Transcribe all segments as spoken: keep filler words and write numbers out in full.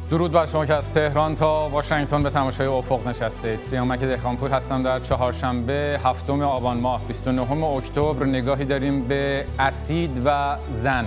درود بر شما که از تهران تا واشنگتن به تماشای افق نشستید. سیامک دهقانپور هستم. در چهارشنبه هفتم آبان ماه بیست و نهم اکتبر نگاهی داریم به اسید و زن.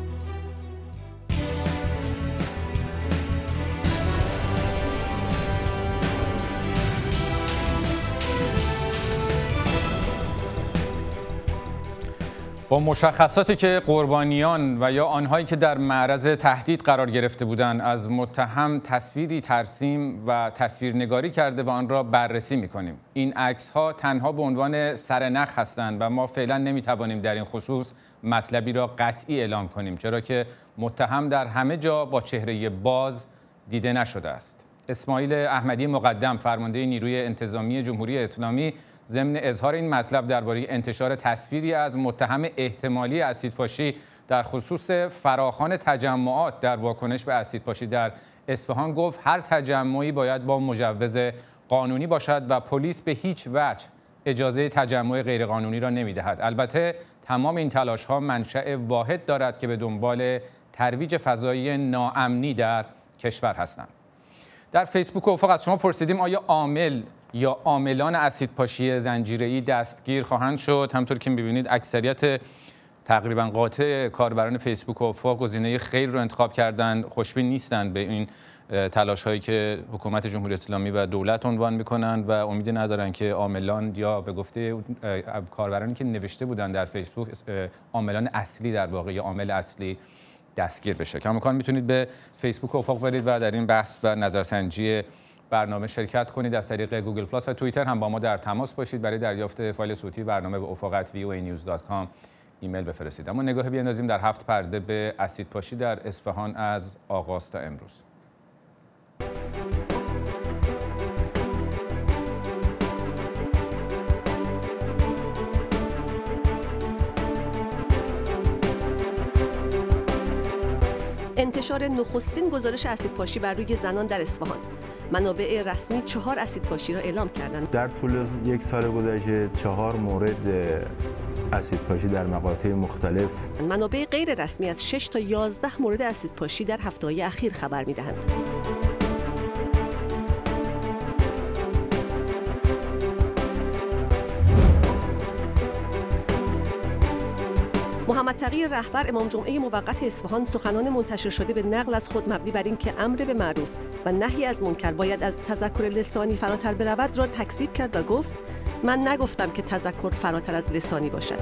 با مشخصاتی که قربانیان و یا آنهایی که در معرض تهدید قرار گرفته بودند از متهم تصویری ترسیم و تصویرنگاری کرده و آن را بررسی می‌کنیم. این عکس‌ها تنها به عنوان سرنخ هستند و ما فعلا نمی‌توانیم در این خصوص مطلبی را قطعی اعلام کنیم، چرا که متهم در همه جا با چهره باز دیده نشده است. اسماعیل احمدی مقدم، فرمانده نیروی انتظامی جمهوری اسلامی، ضمن اظهار این مطلب درباره انتشار تصویری از متهم احتمالی اسیدپاشی در خصوص فراخوان تجمعات در واکنش به اسیدپاشی در اصفهان گفت هر تجمعی باید با مجوز قانونی باشد و پلیس به هیچ وجه اجازه تجمع غیرقانونی را نمی‌دهد. البته تمام این تلاش‌ها منشأ واحد دارد که به دنبال ترویج فضای ناامنی در کشور هستند. در فیسبوک افق از شما پرسیدیم آیا عامل یا عاملان اسیدپاشی زنجیره‌ای دستگیر خواهند شد. همطور که می‌بینید اکثریت تقریبا قاطع کاربران فیسبوک افق گزینه خیر رو انتخاب کردن، خوشبین نیستند به این تلاش‌هایی که حکومت جمهوری اسلامی و دولت عنوان می‌کنند و امید ندارن که عاملان یا به گفته کاربرانی که نوشته بودن در فیسبوک عاملان اصلی در واقع یا عامل اصلی دستگیر بشه. کماکان میتونید به فیسبوک افق برید و در این بحث و نظرسنجی برنامه شرکت کنید. از طریق گوگل پلاس و توییتر هم با ما در تماس باشید. برای دریافت فایل صوتی برنامه به افق ات وی او ای نیوز دات کام ایمیل بفرستید. اما نگاهی بیاندازیم در هفت پرده به اسیدپاشی در اصفهان از آغاز تا امروز. انتشار نخستین گزارش اسیدپاشی بر روی زنان در اصفهان. منابع رسمی چهار اسیدپاشی را اعلام کردند. در طول یک سال گذشته چهار مورد اسیدپاشی در مقاطع مختلف. منابع غیر رسمی از شش تا یازده مورد اسیدپاشی در هفته‌های اخیر خبر می‌دهند. محمد تقی رهبر امام جمعه موقت اصفهان سخنان منتشر شده به نقل از خود مبنی بر اینکه امر به معروف و نهی از منکر باید از تذکر لسانی فراتر برود را تکذیب کرد و گفت من نگفتم که تذکر فراتر از لسانی باشد.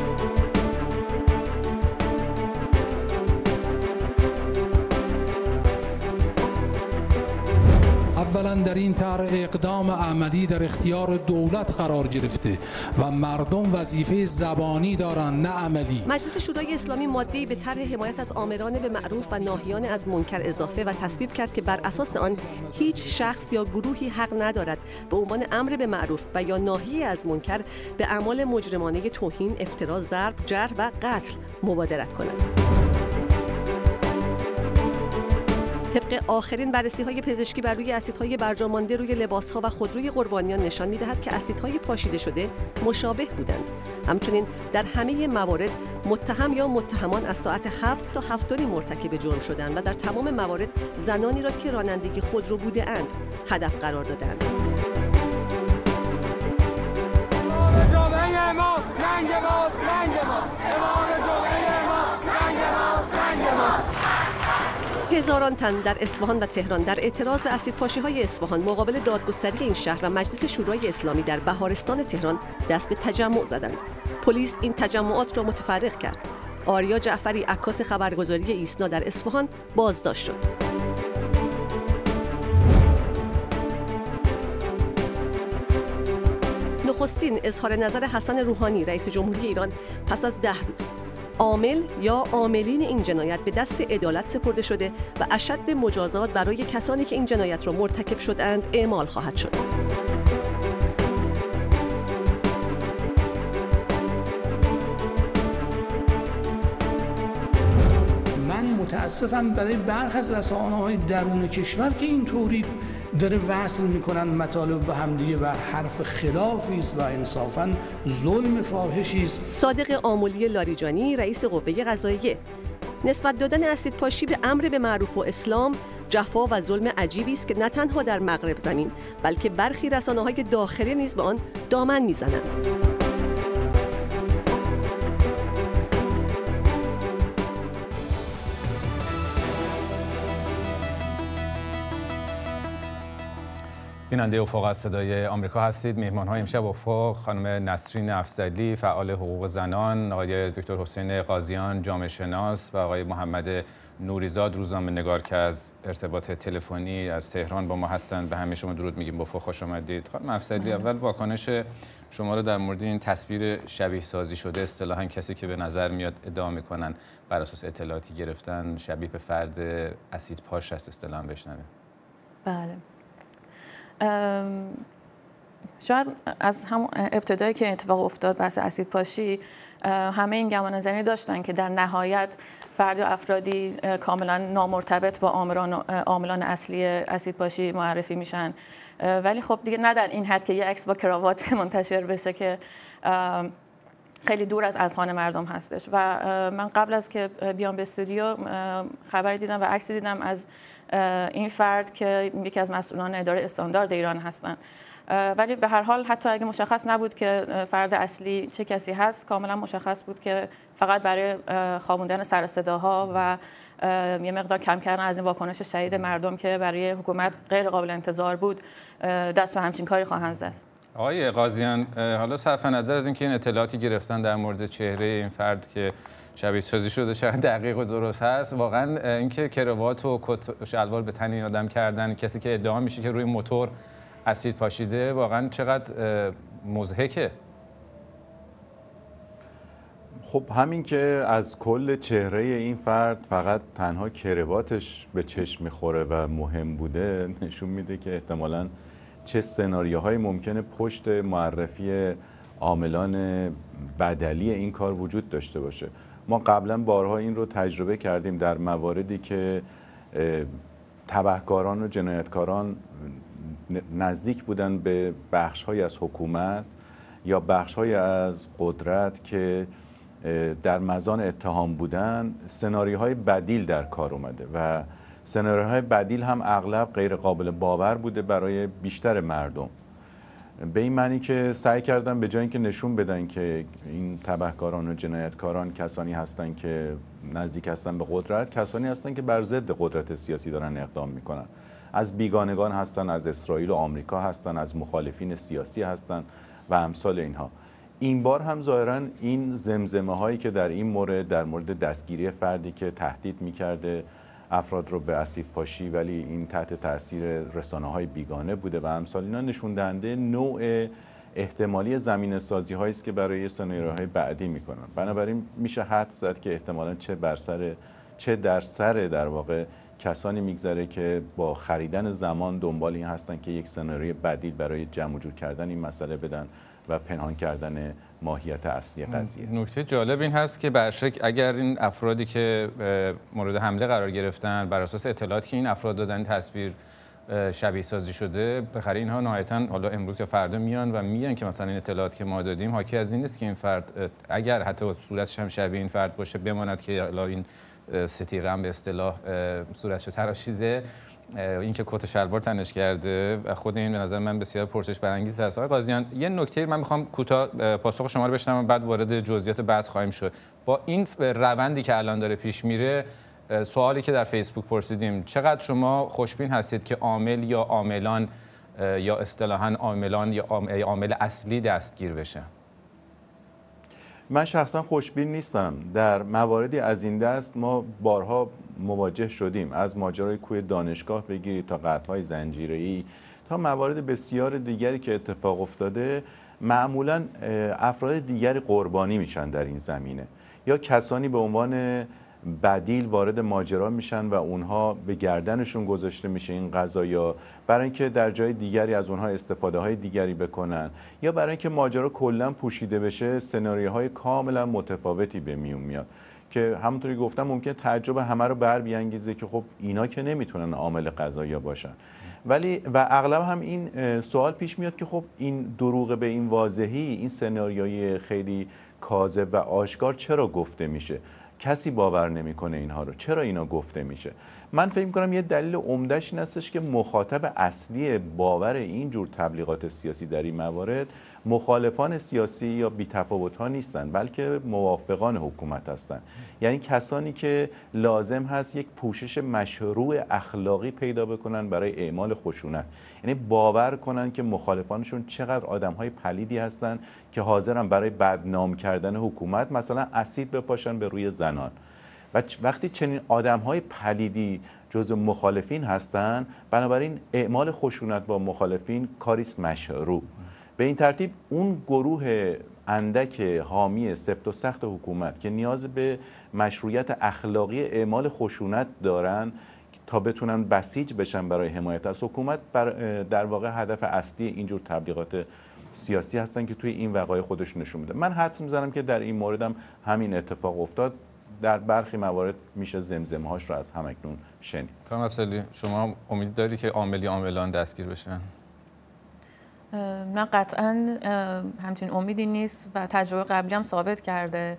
اولا در این طرح اقدام عملی در اختیار دولت قرار گرفته و مردم وظیفه زبانی دارند نه عملی. مجلس شورای اسلامی ماده‌ای به طرح حمایت از آمران به معروف و ناهیان از منکر اضافه و تصویب کرد که بر اساس آن هیچ شخص یا گروهی حق ندارد به عنوان امر به معروف و یا ناهی از منکر به اعمال مجرمانه توهین، افترا، ضرب، جرح و قتل مبادرت کند. طبق آخرین بررسی‌های پزشکی بر روی اسیدهای برجامانده روی لباس‌ها و خودروی قربانیان نشان می‌دهد که اسیدهای پاشیده شده مشابه بودند. همچنین در همه موارد متهم یا متهمان از ساعت هفت تا هفت و نیم مرتکب جرم شدند و در تمام موارد زنانی را که رانندگی خودرو بوده‌اند هدف قرار دادند. جامعه ما رنگ ماست، رنگ ما. امام جامعه ما رنگ ماست، رنگ ما. هزاران تن در اصفهان و تهران در اعتراض به اسیدپاشی‌های اصفهان مقابل دادگستری این شهر و مجلس شورای اسلامی در بهارستان تهران دست به تجمع زدند. پلیس این تجمعات را متفرق کرد. آریا جعفری، عکاس خبرگزاری ایسنا در اصفهان، بازداشت شد. نخستین اظهار نظر حسن روحانی رئیس جمهوری ایران پس از ده روز. عامل یا عاملین این جنایت به دست عدالت سپرده شده و اشد مجازات برای کسانی که این جنایت را مرتکب شدند اعمال خواهد شد. من متاسفم برای برخی از رسانه‌های درون کشور که اینطوری داره وصل میکنن مطالب به همدیگه و حرف خلافی است و انصافاً ظلم فاحشی است. صادق آملی لاریجانی رئیس قوه قضاییه: نسبت دادن اسیدپاشی به امر به معروف و اسلام جفا و ظلم عجیبی است که نه تنها در مغرب زمین بلکه برخی رسانه‌های داخلی نیز به آن دامن می‌زنند. بیننده افق از صدای آمریکا هستید. مهمان‌های امشب افق خانم نسرین افضلی فعال حقوق زنان، آقای دکتر حسین قاضیان جامعه شناس و آقای محمد نوریزاد روزنامه‌نگار که از ارتباط تلفنی از تهران با ما هستند. به همه شما درود میگیم. افق خوش آمدید. خانم افضلی، اول واکنش شما رو در مورد این تصویر شبیه سازی شده، اصطلاحاً کسی که به نظر میاد ادعا میکنن بر اساس اطلاعاتی گرفتن شبیه به فرد اسید پاش است اصطلاحاً بشنویم. بله. شاید از هم ابتدایی که اتفاق افتاد بحث اسید پاشی همه این گمان زنی داشتن که در نهایت فرد و افرادی کاملا نامرتبط با عاملان اصلی اسید پاشی معرفی میشن، ولی خب دیگه نه در این حد که یه عکس با کراوات منتشر بشه که خیلی دور از اذهان مردم هستش. و من قبل از که بیام به استودیو خبری دیدم و عکسی دیدم از این فرد که یکی از مسئولان اداره استاندارد ایران هستن، ولی به هر حال حتی اگه مشخص نبود که فرد اصلی چه کسی هست، کاملا مشخص بود که فقط برای خوابوندن سر صداها و یه مقدار کم کردن از این واکنش شدید مردم که برای حکومت غیر قابل انتظار بود دست به همچین کاری خواهند زد. آقای قاضیان، حالا صرف نظر از اینکه این اطلاعاتی گرفتن در مورد چهره این فرد که شبیه سازی شده شاید دقیق و درست هست، واقعا اینکه کراوات و کت و شلوار به تن این آدم کردن کسی که ادعا میشه که روی موتور اسید پاشیده، واقعا چقدر مضحکه. خب همین که از کل چهره این فرد فقط تنها کراواتش به چشم میخوره و مهم بوده نشون میده که احتمالاً چه سناریوهایی ممکنه پشت معرفی عاملان بدلی این کار وجود داشته باشه. ما قبلا بارها این رو تجربه کردیم در مواردی که تبهکاران و جنایتکاران نزدیک بودن به بخش‌های از حکومت یا بخش‌های از قدرت که در مزان اتهام بودن، سناریوهای بدیل در کار اومده و سناریوهای بدیل هم اغلب غیر قابل باور بوده برای بیشتر مردم. به این معنی که سعی کردن به جای اینکه نشون بدن که این تبهکاران و جنایتکاران کسانی هستن که نزدیک هستن به قدرت، کسانی هستن که بر ضد قدرت سیاسی دارن اقدام میکنن. از بیگانگان هستن، از اسرائیل و آمریکا هستن، از مخالفین سیاسی هستن و امثال اینها. این بار هم ظاهرا این زمزمه هایی که در این مورد در مورد دستگیری فردی که تهدید میکرده افراد رو به اسید پاشی ولی این تحت تاثیر رسانه‌های بیگانه بوده و امثال اینا نشون دهنده نوع احتمالی زمینه سازی هایی است که برای سناریوهای بعدی میکنن. بنابراین میشه حدس زد که احتمالاً چه بر سر چه در سر در واقع کسانی میگذره که با خریدن زمان دنبال این هستن که یک سناریوی بدیل برای جمع جور کردن این مسئله بدن و پنهان کردن ماهیت اصلی قضیه. نکته جالب این هست که برشک اگر این افرادی که مورد حمله قرار گرفتن بر اساس اطلاعاتی که این افراد دادن تصویر شبیه سازی شده، بخره اینها نهایتاً حالا امروز یا فردا میان و میگن که مثلا این اطلاعات که ما دادیم حاکی از این نیست که این فرد اگر حتی صورتش هم شبیه این فرد باشه بماند که حالا این ستیقه هم به اصطلاح صورتشو تراشیده، این که کت و شلوار تنش کرده و خود این به نظر من بسیار پرسش برانگیز است. آقای قاضیان، یه نکته من میخوام کوتاه پاسخ شما رو بشنوم، بعد وارد جزئیات بحث خواهیم شد. با این روندی که الان داره پیش میره، سوالی که در فیسبوک پرسیدیم، چقدر شما خوشبین هستید که عامل یا عاملان یا اصطلاحاً عاملان یا عامل اصلی دستگیر بشه؟ من شخصا خوشبین نیستم. در مواردی از این دست ما بارها مواجه شدیم، از ماجرای کوی دانشگاه بگیرید تا قتل‌های زنجیره‌ای تا موارد بسیار دیگری که اتفاق افتاده. معمولاً افراد دیگری قربانی میشن در این زمینه، یا کسانی به عنوان بدیل وارد ماجرا میشن و اونها به گردنشون گذاشته میشه این قضایا، برای اینکه در جای دیگری از اونها استفاده های دیگری بکنن، یا برای اینکه ماجرا کلا پوشیده بشه سناریوهای کاملا متفاوتی به میون میاد که همونطوری گفتم ممکنه تعجب همه رو بر بیانگیزه که خب اینا که نمیتونن عامل قضایا باشن. ولی و اغلب هم این سوال پیش میاد که خب این دروغ به این واضحی، این سناریوی خیلی کاذب و آشکار چرا گفته میشه؟ کسی باور نمیکنه اینها رو، چرا اینا گفته میشه؟ من فکر می‌کنم یه دلیل عمده‌اش این هستش که مخاطب اصلی باور این جور تبلیغات سیاسی در این موارد مخالفان سیاسی یا بی‌تفاوت‌ها نیستن، بلکه موافقان حکومت هستند. یعنی کسانی که لازم هست یک پوشش مشروع اخلاقی پیدا بکنن برای اعمال خشونت، یعنی باور کنن که مخالفانشون چقدر آدم‌های پلیدی هستن که حاضرن برای بدنام کردن حکومت مثلا اسید بپاشن به روی زنان. و وقتی چنین آدم‌های پلیدی جزو مخالفین هستند، بنابراین اعمال خشونت با مخالفین کاریست مشروع. به این ترتیب اون گروه اندک حامی سفت و سخت حکومت که نیاز به مشروعیت اخلاقی اعمال خشونت دارن تا بتونن بسیج بشن برای حمایت از حکومت، در واقع هدف اصلی اینجور تبلیغات سیاسی هستن که توی این وقایع خودش نشون میده. من حدس میزنم که در این موردم همین اتفاق افتاد. در برخی موارد میشه زمزمه هاش رو از همکنون شنید. خانم افضلی، شما امید داری که عاملی عاملان دستگیر بشن؟ نه قطعا همچین امیدی نیست و تجربه قبلی هم ثابت کرده،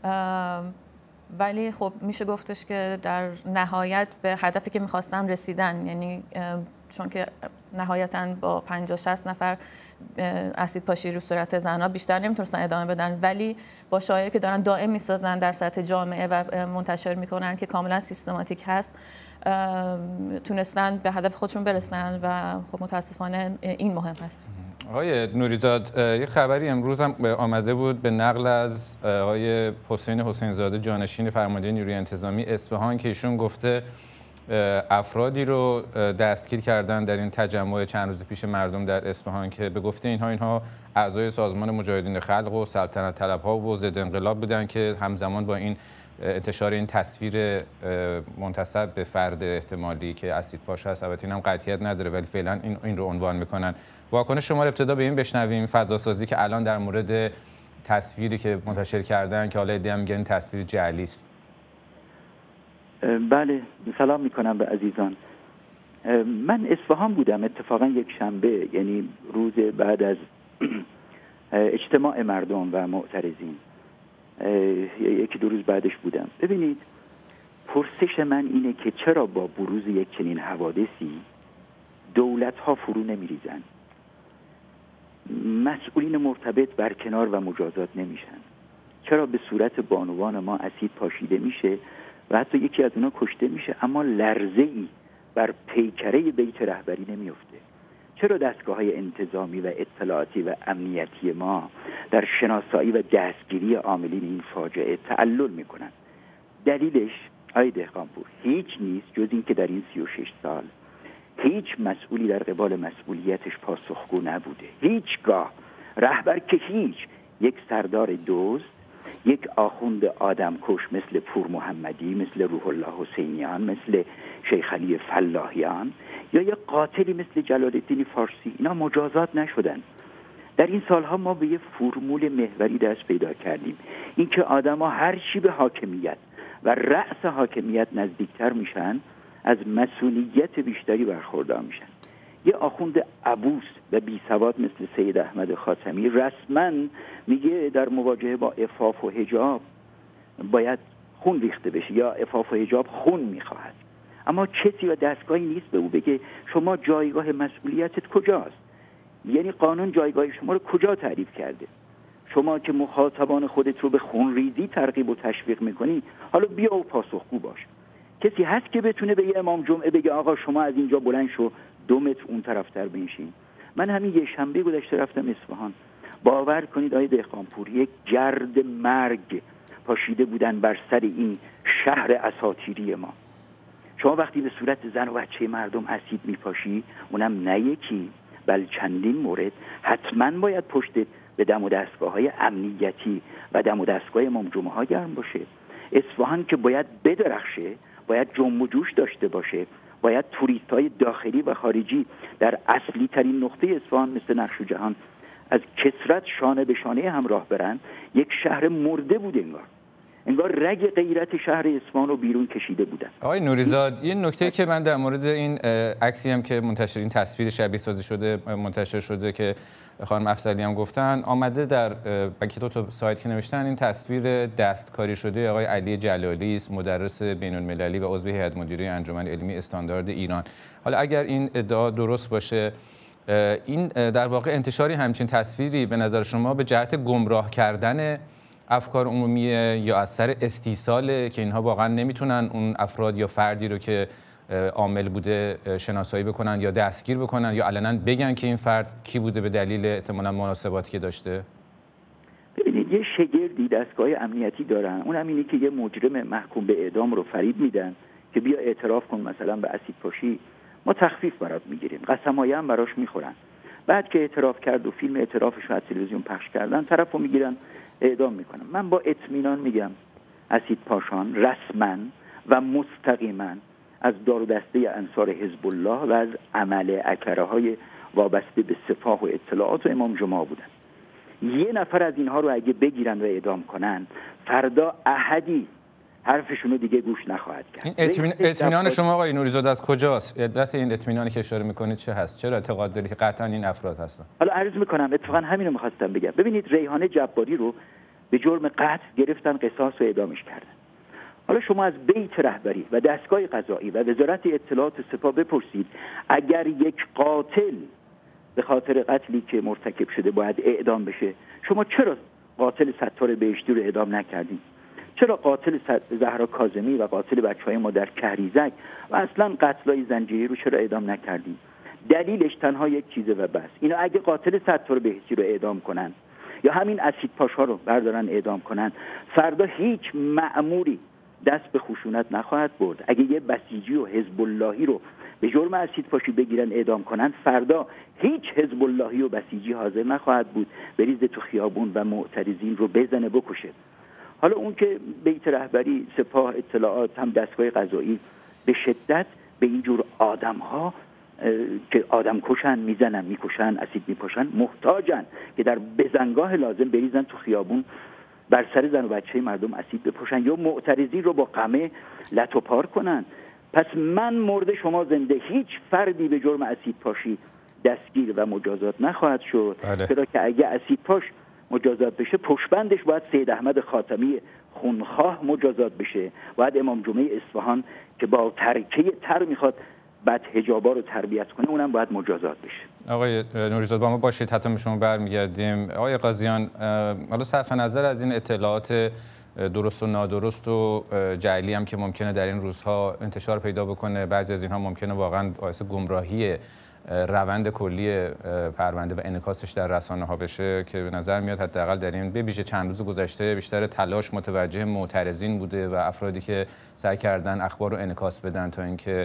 ولی خب میشه گفتش که در نهایت به هدفی که میخواستن رسیدن، یعنی چون که نهایتاً با پنجاه شصت نفر اسید پاشی رو صورت زنها بیشتر نمیتونستن ادامه بدن، ولی با شایعه که دارن دائم میسازن در سطح جامعه و منتشر میکنن که کاملا سیستماتیک هست، تونستن به هدف خودشون برسن و خب متاسفانه این مهم هست. آقای نوریزاد، یه خبری امروز هم آمده بود به نقل از آقای حسین حسین زاده جانشین فرمانده نیروی انتظامی اصفهان که ایشون گفته افرادی رو دستگیر کردن در این تجمع چند روز پیش مردم در اصفهان که به گفته اینها اینها اعضای سازمان مجاهدین خلق و سلطنت طلبها و ضد انقلاب بودن که همزمان با این انتشار این تصویر منتسب به فرد احتمالی که اسیدپاش هست، البته اینم قطعیت نداره ولی فعلا این این رو عنوان میکنن. واکنش شما رو ابتدا به این بشنویم، فضاسازی که الان در مورد تصویری که منتشر کردن که حالا ایده میگن تصویر جعلی است. بله، سلام میکنم به عزیزان. من اصفهان بودم اتفاقا یک شنبه، یعنی روز بعد از اجتماع مردم و معترضین، یکی دو روز بعدش بودم. ببینید، پرسش من اینه که چرا با بروز یک چنین حوادثی دولت ها فرو نمیریزن؟ مسئولین مرتبط برکنار و مجازات نمیشن؟ چرا به صورت بانوان ما اسید پاشیده میشه و حتی یکی از اونا کشته میشه اما لرزه‌ای بر پیکره بیت رهبری نمیفته؟ چرا دستگاه‌های انتظامی و اطلاعاتی و امنیتی ما در شناسایی و دستگیری عاملین این فاجعه تعلل میکنن؟ دلیلش آقای دهقانپور هیچ نیست جز این که در این سی و شش سال هیچ مسئولی در قبال مسئولیتش پاسخگو نبوده. هیچگاه رهبر که هیچ، یک سردار دزد، یک آخوند آدمکش مثل پور محمدی، مثل روح الله حسینیان، مثل شیخ علی فلاحیان یا یک قاتلی مثل جلال الدین فارسی، اینا مجازات نشدن. در این سالها ما به یه فرمول محوری دست پیدا کردیم، اینکه آدما هر چی به حاکمیت و رأس حاکمیت نزدیکتر میشن از مسئولیت بیشتری برخوردار میشن. یه آخوند عبوس و بی سواد مثل سید احمد خاتمی رسما میگه در مواجهه با عفاف و حجاب باید خون ریخته بشه یا عفاف و حجاب خون میخواهد، اما کسی و دستگاهی نیست به او بگه شما جایگاه مسئولیتت کجاست. یعنی قانون جایگاه شما رو کجا تعریف کرده؟ شما که مخاطبان خودت رو به خون ریزی ترغیب و تشویق میکنی، حالا بیا و پاسخگو باش. کسی هست که بتونه به یه امام جمعه بگه آقا شما از اینجا بلند شو دو متر اون طرفتر بنشین؟ من همین یه شنبه گذشته رفتم اصفهان، باور کنید آقای دهقانپور یک گرد مرگ پاشیده بودن بر سر این شهر اساطیری ما. شما وقتی به صورت زن و بچه مردم اسید میپاشی، اونم نه یکی بل چندین مورد، حتما باید پشتت به دم و دستگاه های امنیتی و دم و دستگاه امام جمعه ها گرم باشه. اصفهان که باید بدرخشه، باید جنب و جوش داشته باشه، باید توریست های داخلی و خارجی در اصلی ترین نقطه اصفهان مثل نقش جهان از کثرت شانه به شانه همراه برن. یک شهر مرده بود انگار. انگار رگ غیرت شهر اصفهان رو بیرون کشیده بودن. آقای نوریزاد، یه نکته که من در مورد این عکسی هم که منتشر، این تصویر شبیه سازی شده منتشر شده که خانم افضلی هم گفتن، آمده در بلکه دو تا سایت که نوشتن این تصویر دستکاری شده آقای علی جلالی است، مدرس بین‌المللی و عضو هیئت مدیره انجمن علمی استاندارد ایران. حالا اگر این ادعا درست باشه، این در واقع انتشاری همچین تصویری به نظر شما به جهت گمراه کردن افکار عمومیه یا از سر استیصاله که اینها واقعا نمیتونن اون افراد یا فردی رو که عامل بوده شناسایی بکنن یا دستگیر بکنن یا علنا بگن که این فرد کی بوده به دلیل احتمالاً مناسباتی که داشته؟ ببینید، یه شگردی دستگاه امنیتی دارن، اون هم اینه که یه مجرم محکوم به اعدام رو فریب میدن که بیا اعتراف کن مثلا به اسید پاشی، ما تخفیف برات میگیریم، قسم‌های هم براش میخورن. بعد که اعتراف کرد و فیلم اعترافش رو از تلویزیون پخش کردن، طرفو میگیرن اعدام میکنن. من با اطمینان میگم اسید پاشان رسما و مستقیما از دار و دسته انصار حزب الله و از عمل اکره های وابسته به سپاه و اطلاعات و امام جمعه بودن. یه نفر از اینها رو اگه بگیرن و اعدام کنن، فردا احدی حرفشونو دیگه گوش نخواهد کرد. این اطمینان, اطمینان شما آقای نوریزاده از کجاست؟ علت این اطمینانی که اشاره میکنید چه هست؟ چرا اعتقاد دارید که قطعا این افراد هستن؟ حالا عرض میکنم، اتفاقا همین رو میخواستم بگم. ببینید، ریحانه جباری رو به جرم قتل گرفتن، قصاص و اعدامش کردن. حالا شما از بیت رهبری و دستگاه قضایی و وزارت اطلاعات سپاه بپرسید، اگر یک قاتل به خاطر قتلی که مرتکب شده باید اعدام بشه، شما چرا قاتل ستار بهشتی رو اعدام نکردید؟ چرا قاتل زهرا کاظمی و قاتل بچهای ما در کهریزک و اصلا قتلای زنجیری رو چرا اعدام نکردید؟ دلیلش تنها یک چیزه و بس. اینا اگه قاتل ستار بهشتی رو اعدام کنن یا همین اسید پاشا رو بردارن اعدام کنن، فردا هیچ مأموری دست به خشونت نخواهد برد. اگه یه بسیجی و حزب اللهی رو به جرم اسید پاشی بگیرن اعدام کنن، فردا هیچ حزب اللهی و بسیجی حاضر نخواهد بود بریزه تو خیابون و معترضین رو بزنه بکشه. حالا اون که بیت رهبری، سپاه، اطلاعات، هم دستگاه قضایی به شدت به اینجور آدم‌ها که آدم کشن، میزنن، میکشن، اسید میپاشن، محتاجن که در بزنگاه لازم بریزن تو خیابون بر سر زن و بچه مردم اسید بپاشن یا معترضین رو با قمه لت و پار کنن. پس من مرده شما زنده، هیچ فردی به جرم اسید پاشی دستگیر و مجازات نخواهد شد. چرا که اگه اسید پاش مجازات بشه، پشبندش باید سید احمد خاتمی خونخواه مجازات بشه، باید امام جمعه اصفهان که با ترکه تر میخواد بعد حجابا رو تربیت کنه، اونم باید مجازات بشه. آقای نوریزاده با ما باشید، حتی به شما برمیگردیم. آقای قاضیان، حالا صرف نظر از این اطلاعات درست و نادرست و جعلی هم که ممکنه در این روزها انتشار پیدا بکنه، بعضی از اینها ممکنه واقعا باعث گمراهی روند کلی پرونده و انعکاسش در رسانه ها بشه که به نظر میاد حداقل در این به ویژه چند روز گذشته بیشتر تلاش متوجه معترضین بوده و افرادی که سعی کردن اخبار رو انعکاس بدن تا اینکه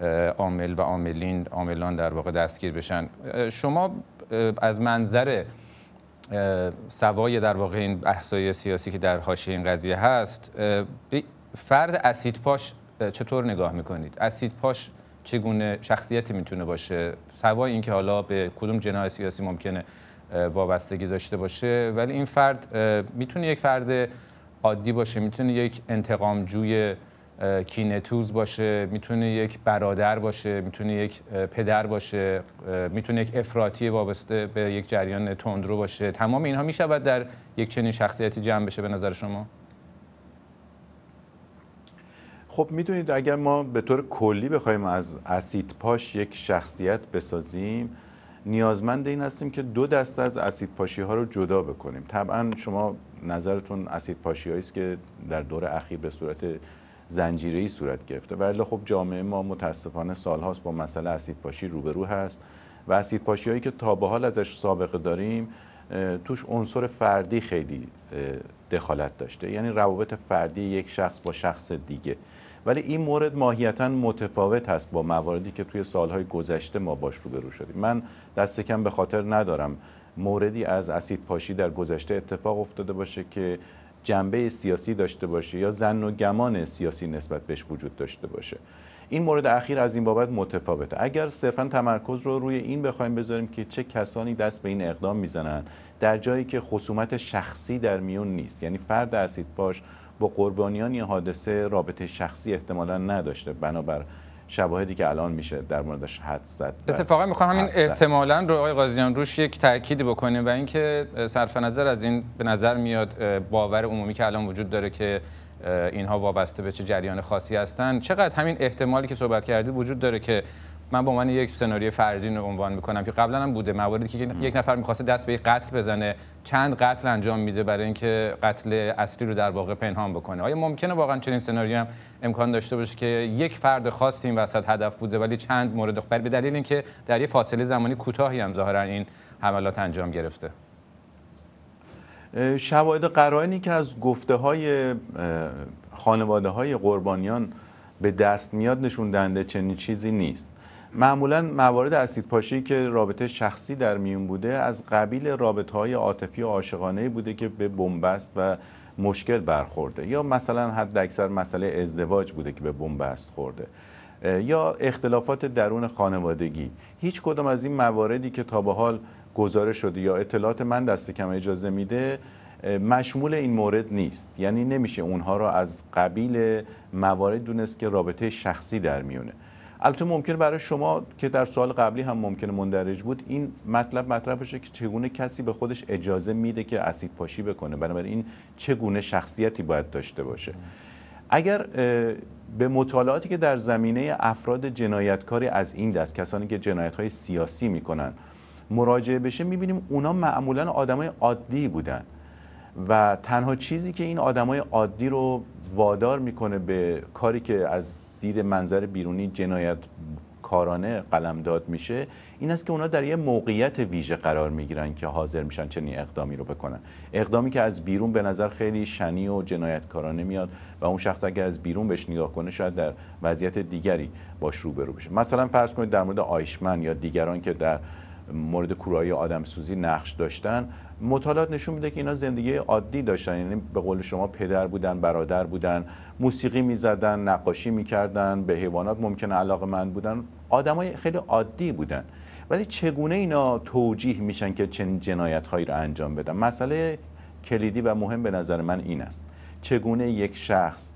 عامل و عاملین عاملان در واقع دستگیر بشن. شما از منظر سوای در واقع این بحث‌های سیاسی که در حاشیه این قضیه هست، فرد اسیدپاش چطور نگاه میکنید؟ اسیدپاش چگونه شخصیتی میتونه باشه؟ سوای اینکه حالا به کدوم جناح سیاسی ممکنه وابستگی داشته باشه، ولی این فرد میتونه یک فرد عادی باشه، میتونه یک انتقامجوی کینه‌توز باشه، میتونه یک برادر باشه، میتونه یک پدر باشه، میتونه یک افراطی وابسته به یک جریان تندرو باشه. تمام اینها میشود در یک چنین شخصیتی جمع بشه به نظر شما؟ خب میدونید، اگر ما به طور کلی بخوایم از اسیدپاش یک شخصیت بسازیم، نیازمند این هستیم که دو دسته از اسیدپاشی ها رو جدا بکنیم. طبعا شما نظرتون اسیدپاشی هایی است که در دور اخیر به صورت زنجیره‌ای صورت گرفته، ولی خب جامعه ما متاسفانه سالهاست با مسئله اسیدپاشی روبرو هست و اسیدپاشی هایی که تا به حال ازش سابقه داریم توش عنصر فردی خیلی دخالت داشته، یعنی روابط فردی یک شخص با شخص دیگه. ولی این مورد ماهیتاً متفاوت هست با مواردی که توی سالهای گذشته ما باش روبرو شدیم. من دست کم به خاطر ندارم موردی از اسیدپاشی در گذشته اتفاق افتاده باشه که جنبه سیاسی داشته باشه یا ظن و گمان سیاسی نسبت بهش وجود داشته باشه. این مورد اخیر از این بابت متفاوته. اگر صرفاً تمرکز رو روی این بخوایم بذاریم که چه کسانی دست به این اقدام میزنن در جایی که خصومت شخصی در میون نیست، یعنی فرد اسیدپاش با قربانیان این حادثه رابطه شخصی احتمالاً نداشته، بنابر شواهدی که الان میشه در موردش حدس زد. اتفاقا میخوام همین احتمالاً رو آقای قاضیان روش یک تأکیدی بکنیم و اینکه صرف نظر از این به نظر میاد باور عمومی که الان وجود داره که اینها وابسته به چه جریان خاصی هستن، چقدر همین احتمالی که صحبت کردید وجود داره که من به عنوان یک سناریوی فرضی رو عنوان میکنم که قبلا هم بوده مواردی که یک نفر میخواسته دست به یک قتل بزنه، چند قتل انجام میده برای اینکه قتل اصلی رو در واقع پنهان بکنه. آیا ممکنه واقعا چنین سناریویی هم امکان داشته باشه که یک فرد خاصی این وسط هدف بوده ولی چند مورد به دلیل اینکه در یک فاصله زمانی کوتاهی هم ظاهرا این حملات انجام گرفته؟ شواهد قرائنی که از گفته‌های خانواده‌های قربانیان به دست میاد نشون دهنده چنین چیزی نیست. معمولا موارد اسیدپاشی که رابطه شخصی در میون بوده از قبیل رابطه‌های عاطفی و عاشقانه‌ای بوده که به بنبست و مشکل برخورده، یا مثلا حد اکثر مسئله ازدواج بوده که به بنبست خورده، یا اختلافات درون خانوادگی. هیچ کدام از این مواردی که تا به حال گزارش شده یا اطلاعات من دست کم اجازه میده مشمول این مورد نیست. یعنی نمیشه اونها را از قبیل موارد دونست که رابطه شخصی در میونه. البته ممکن برای شما که در سوال قبلی هم ممکنه مندرج بود این مطلب مطرح بشه که چگونه کسی به خودش اجازه میده که اسید پاشی بکنه، بنابراین چگونه شخصیتی باید داشته باشه. اگر به مطالعاتی که در زمینه افراد جنایتکاری از این دست، کسانی که جنایت‌های سیاسی میکنن مراجعه بشه، میبینیم اونا معمولا آدمای عادی بودن و تنها چیزی که این آدمای عادی رو وادار میکنه به کاری که از دید منظر بیرونی جنایت کارانه قلمداد میشه این است که اونا در یه موقعیت ویژه قرار میگیرن که حاضر میشن چنین اقدامی رو بکنن. اقدامی که از بیرون به نظر خیلی شنی و جنایتکارانه میاد و اون شخص اگر از بیرون بهش نگاه کنه شاید در وضعیت دیگری باش روبرو بشه. مثلا فرض کنید در مورد آیشمن یا دیگران که در مورد کورایی آدمسوزی نقش داشتن، مطالعات نشون میده که اینا زندگی عادی داشتن، یعنی به قول شما پدر بودن، برادر بودن، موسیقی میزدن، نقاشی میکردن، به حیوانات ممکنه علاقه‌مند بودن، آدمای خیلی عادی بودن. ولی چگونه اینا توجیه میشن که چنین جنایت‌هایی رو انجام بدن؟ مسئله کلیدی و مهم به نظر من این است: چگونه یک شخص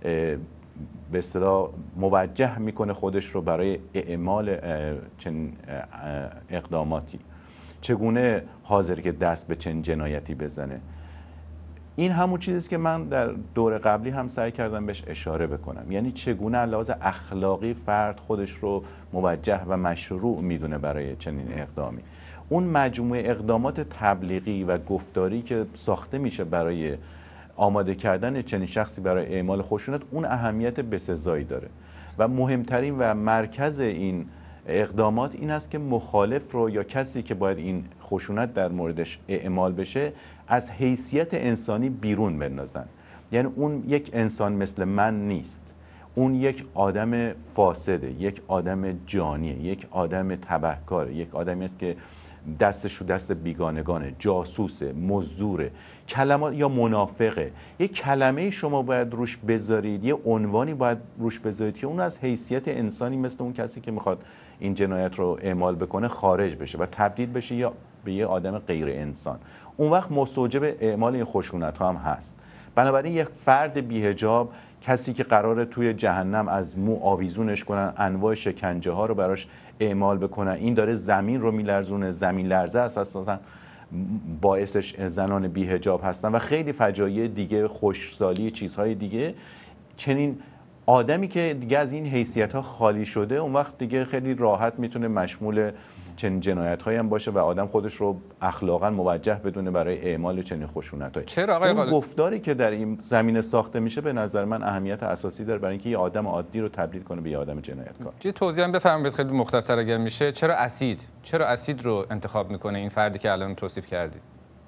به اصطلاح موجه میکنه خودش رو برای اعمال چنین اقداماتی، چگونه حاضر که دست به چنین جنایتی بزنه. این همون چیزیست که من در دور قبلی هم سعی کردم بهش اشاره بکنم، یعنی چگونه لحاظ اخلاقی فرد خودش رو موجه و مشروع میدونه برای چنین اقدامی. اون مجموعه اقدامات تبلیغی و گفتاری که ساخته میشه برای آماده کردن چنین شخصی برای اعمال خشونت، اون اهمیت بسزایی داره و مهمترین و مرکز این اقدامات این است که مخالف رو یا کسی که باید این خشونت در موردش اعمال بشه از حیثیت انسانی بیرون بندازن. یعنی اون یک انسان مثل من نیست، اون یک آدم فاسده، یک آدم جانیه، یک آدم تبهکاره، یک آدمی است که دستش رو دست بیگانگانه، جاسوسه، مزدوره، کلمات یا منافقه. یک کلمه شما باید روش بذارید، یه عنوانی باید روش بذارید که اون از حیثیت انسانی مثل اون کسی که میخواد این جنایت رو اعمال بکنه خارج بشه و تبدیل بشه یا به یه آدم غیر انسان. اون وقت مستوجب اعمال این خشونت ها هم هست. بنابراین یک فرد بی‌حجاب، کسی که قراره توی جهنم از مو آویزونش کنن، انواع شکنجه ها رو براش اعمال بکنن، این داره زمین رو میلرزونه، زمین لرزه اساسا باعثش زنان بی‌حجاب هستن و خیلی فجایع دیگه، خوشسالی، چیزهای دیگه. چنین آدمی که دیگه از این حیثیت ها خالی شده، اون وقت دیگه خیلی راحت میتونه مشمول چنین جنایت هایی هم باشه و آدم خودش رو اخلاقا موجه بدونه برای اعمال چنین خشونت هایی. چرا آقای اون گفتاری که در این زمینه ساخته میشه به نظر من اهمیت اساسی داره برای اینکه یه آدم عادی رو تبدیل کنه به یه آدم جنایتکار. یه توضیح هم بفرمایید خیلی مختصر اگر میشه. چرا اسید؟ چرا اسید رو انتخاب میکنه این فردی که الان توصیف کردید؟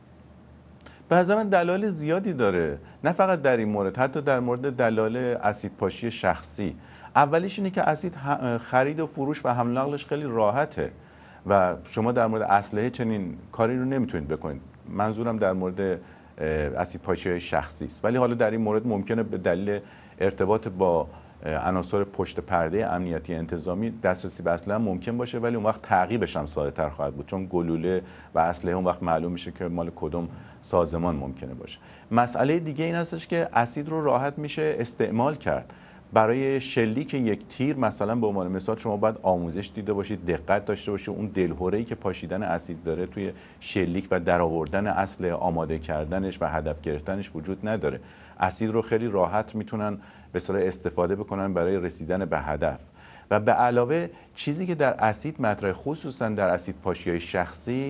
به نظر من دلایل زیادی داره، نه فقط در این مورد، حتی در مورد دلایل اسیدپاشی شخصی. اولیش اینه که اسید خرید و فروش و حمل و نقلش خیلی راحته و شما در مورد اسلحه چنین کاری رو نمیتونید بکنید. منظورم در مورد اسیدپاشی شخصی است. ولی حالا در این مورد ممکنه به دلیل ارتباط با عناصر پشت پرده امنیتی انتظامی دسترسی به اسلحه ممکن باشه، ولی اون وقت تعقیبش هم ساده‌تر خواهد بود، چون گلوله و اسلحه اون وقت معلوم میشه که مال کدوم سازمان ممکنه باشه. مسئله دیگه این هستش که اسید رو راحت میشه استعمال کرد. برای شلیک یک تیر مثلا به عنوان مثال شما باید آموزش دیده باشید، دقت داشته باشید، اون دلهره‌ای که پاشیدن اسید داره توی شلیک و درآوردن اسلحه، آماده کردنش و هدف گرفتنش وجود نداره. اسید رو خیلی راحت میتونن به اصطلاح استفاده بکنن برای رسیدن به هدف. و به علاوه چیزی که در اسید مطرح، خصوصا در اسید پاشی‌های شخصی،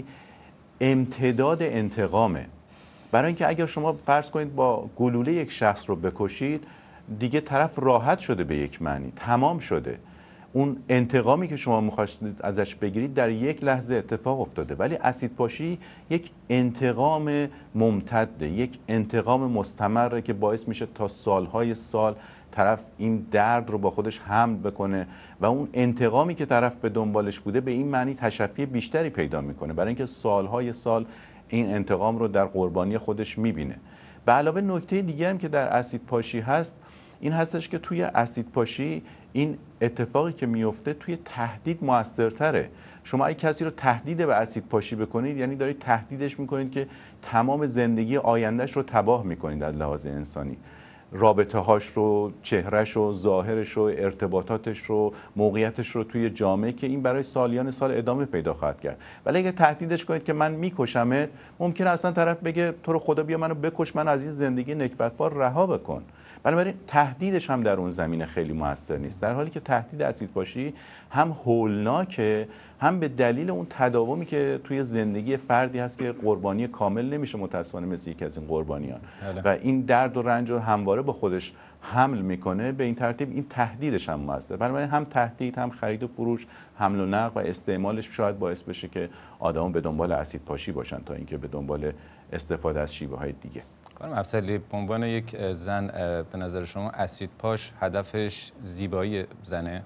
امتداد انتقامه. برای اینکه اگر شما فرض کنید با گلوله یک شخص رو بکشید، دیگه طرف راحت شده، به یک معنی تمام شده. اون انتقامی که شما می‌خواستید ازش بگیرید در یک لحظه اتفاق افتاده. ولی اسیدپاشی یک انتقام ممتده، یک انتقام مستمره که باعث میشه تا سالهای سال طرف این درد رو با خودش حمل بکنه و اون انتقامی که طرف به دنبالش بوده به این معنی تشفی بیشتری پیدا میکنه، برای اینکه سالهای سال این انتقام رو در قربانی خودش میبینه. به علاوه نکته دیگه هم که در اسیدپاشی هست این هستش که توی اسیدپاشی این اتفاقی که میفته توی تهدید موثرتره. شما اگه کسی رو تهدید به اسیدپاشی بکنید، یعنی دارید تهدیدش میکنید که تمام زندگی آیندهش رو تباه میکنید از لحاظ انسانی، رابطه هاش رو، چهرهش رو، ظاهرش رو، ارتباطاتش رو، موقعیتش رو توی جامعه، که این برای سالیان سال ادامه پیدا خواهد کرد. ولی اگه تهدیدش کنید که من میکشمت، ممکنه اصلا طرف بگه تو رو خدا بیا منو بکش، من از این زندگی نکبتبار رها بکن. بنابراین تهدیدش هم در اون زمینه خیلی موثر نیست، در حالی که تهدید اسیدپاشی هم هولناکه، هم به دلیل اون تداومی که توی زندگی فردی هست که قربانی کامل نمیشه متاسفانه مثل یکی از این قربانیان هله. و این درد و رنج رو همواره به خودش حمل میکنه، به این ترتیب این تهدیدش هم موثر. بنابراین هم تهدید، هم خرید و فروش، حمل و نقل و استعمالش شاید باعث بشه که آدما به دنبال اسیدپاشی باشن تا اینکه به دنبال استفاده از شیوه های دیگه. خانم افضلی، به عنوان یک زن به نظر شما اسیدپاش هدفش زیبایی زنه؟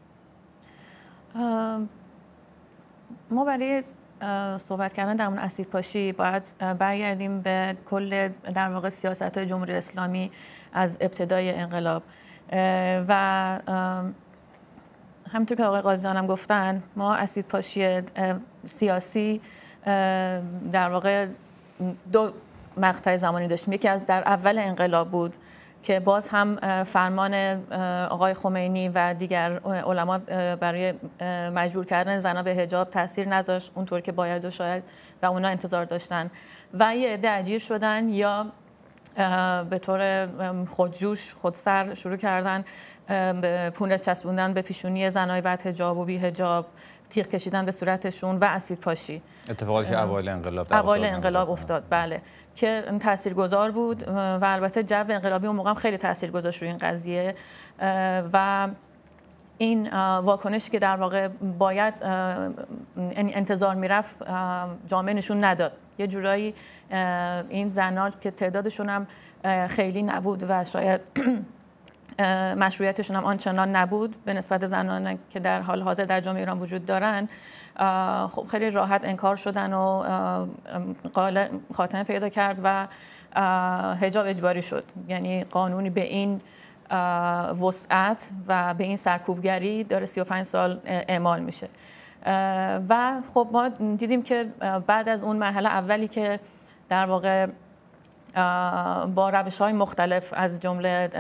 ما برای صحبت کردن در مورد اسیدپاشی باید برگردیم به کل در واقع سیاست‌های جمهوری اسلامی از ابتدای انقلاب و همونطور که آقای قاضیان هم گفتن، ما اسیدپاشی سیاسی در واقع دو مقطع زمانی داشتیم. یکی از در اول انقلاب بود که باز هم فرمان آقای خمینی و دیگر علما برای مجبور کردن زنها به حجاب تاثیر نذاشت اونطور که باید و شاید و اونا انتظار داشتن و یه عده اجیر شدن یا به طور خودجوش خودسر شروع کردن به پونه چسبوندن به پیشونی زنای بعد حجاب و بی حجاب، تیغ کشیدن به صورتشون و اسیدپاشی. اتفاقی که اوایل انقلاب اوایل انقلاب افتاد، بله، که تاثیرگذار بود و البته جو انقلابی اون موقع خیلی تاثیر گذاشت روی این قضیه و این واکنشی که در واقع باید انتظار میرفت جامعه نشون نداد. یه جورایی این زنان که تعدادشون هم خیلی نبود و شاید مشروعیتشون هم آنچنان نبود به نسبت زنان که در حال حاضر در جامعه ایران وجود دارن، خب خیلی راحت انکار شدن و خاتمه پیدا کرد و حجاب اجباری شد. یعنی قانونی به این وسعت و به این سرکوبگری داره سی و پنج سال اعمال میشه و خب ما دیدیم که بعد از اون مرحله اولی که در واقع با روش‌های مختلف از جمله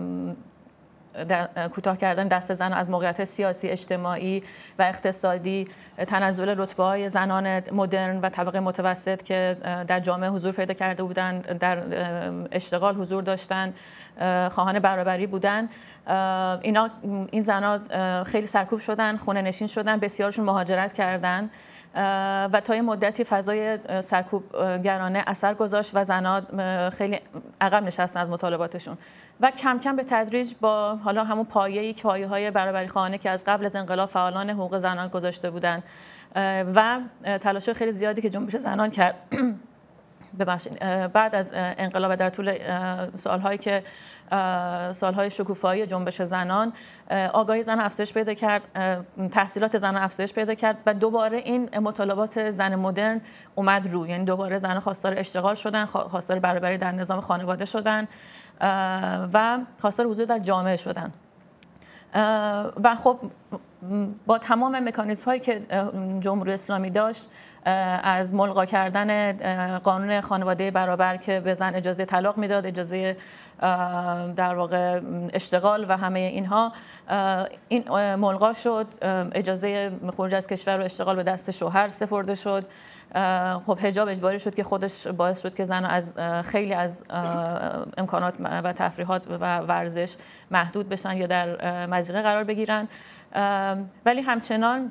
کوتاه کردن دست زن از موقعیت سیاسی، اجتماعی و اقتصادی، تنزل رتبه‌های زنان مدرن و طبقه متوسط که در جامعه حضور پیدا کرده بودند، در اشتغال حضور داشتن، خواهان برابری بودن، اینا این زنان خیلی سرکوب شدن، خونه نشین شدن، بسیارشون مهاجرت کردن و تا یه مدتی فضای سرکوبگرانه اثر گذاشت و زنان خیلی عقب نشستن از مطالباتشون و کم کم به تدریج با حالا همون پایه‌ای که پایه‌های برابری خواهانه که از قبل از انقلاب فعالان حقوق زنان گذاشته بودن و تلاش خیلی زیادی که جنبش زنان کرد ببخشید بعد از انقلاب در طول سالهایی که سالهای شکوفایی جنبش زنان، آگاهی زنان افزایش پیدا کرد، تحصیلات زنان افزایش پیدا کرد و دوباره این مطالبات زن مدرن اومد رو، یعنی دوباره زنان خواستار اشتغال شدن، خواستار برابری در نظام خانواده شدن و خواستار حضور در جامعه شدن و خب با تمام مکانیزم هایی که جمهوری اسلامی داشت، از ملغا کردن قانون خانواده برابر که به زن اجازه طلاق میداد، اجازه در واقع اشتغال و همه اینها، این ملغا شد. اجازه خروج از کشور و اشتغال به دست شوهر سپرده شد. خب حجاب اجباری شد که خودش باعث شد که زنها از خیلی از امکانات و تفریحات و ورزش محدود بشن یا در مضیقه قرار بگیرن. ولی همچنان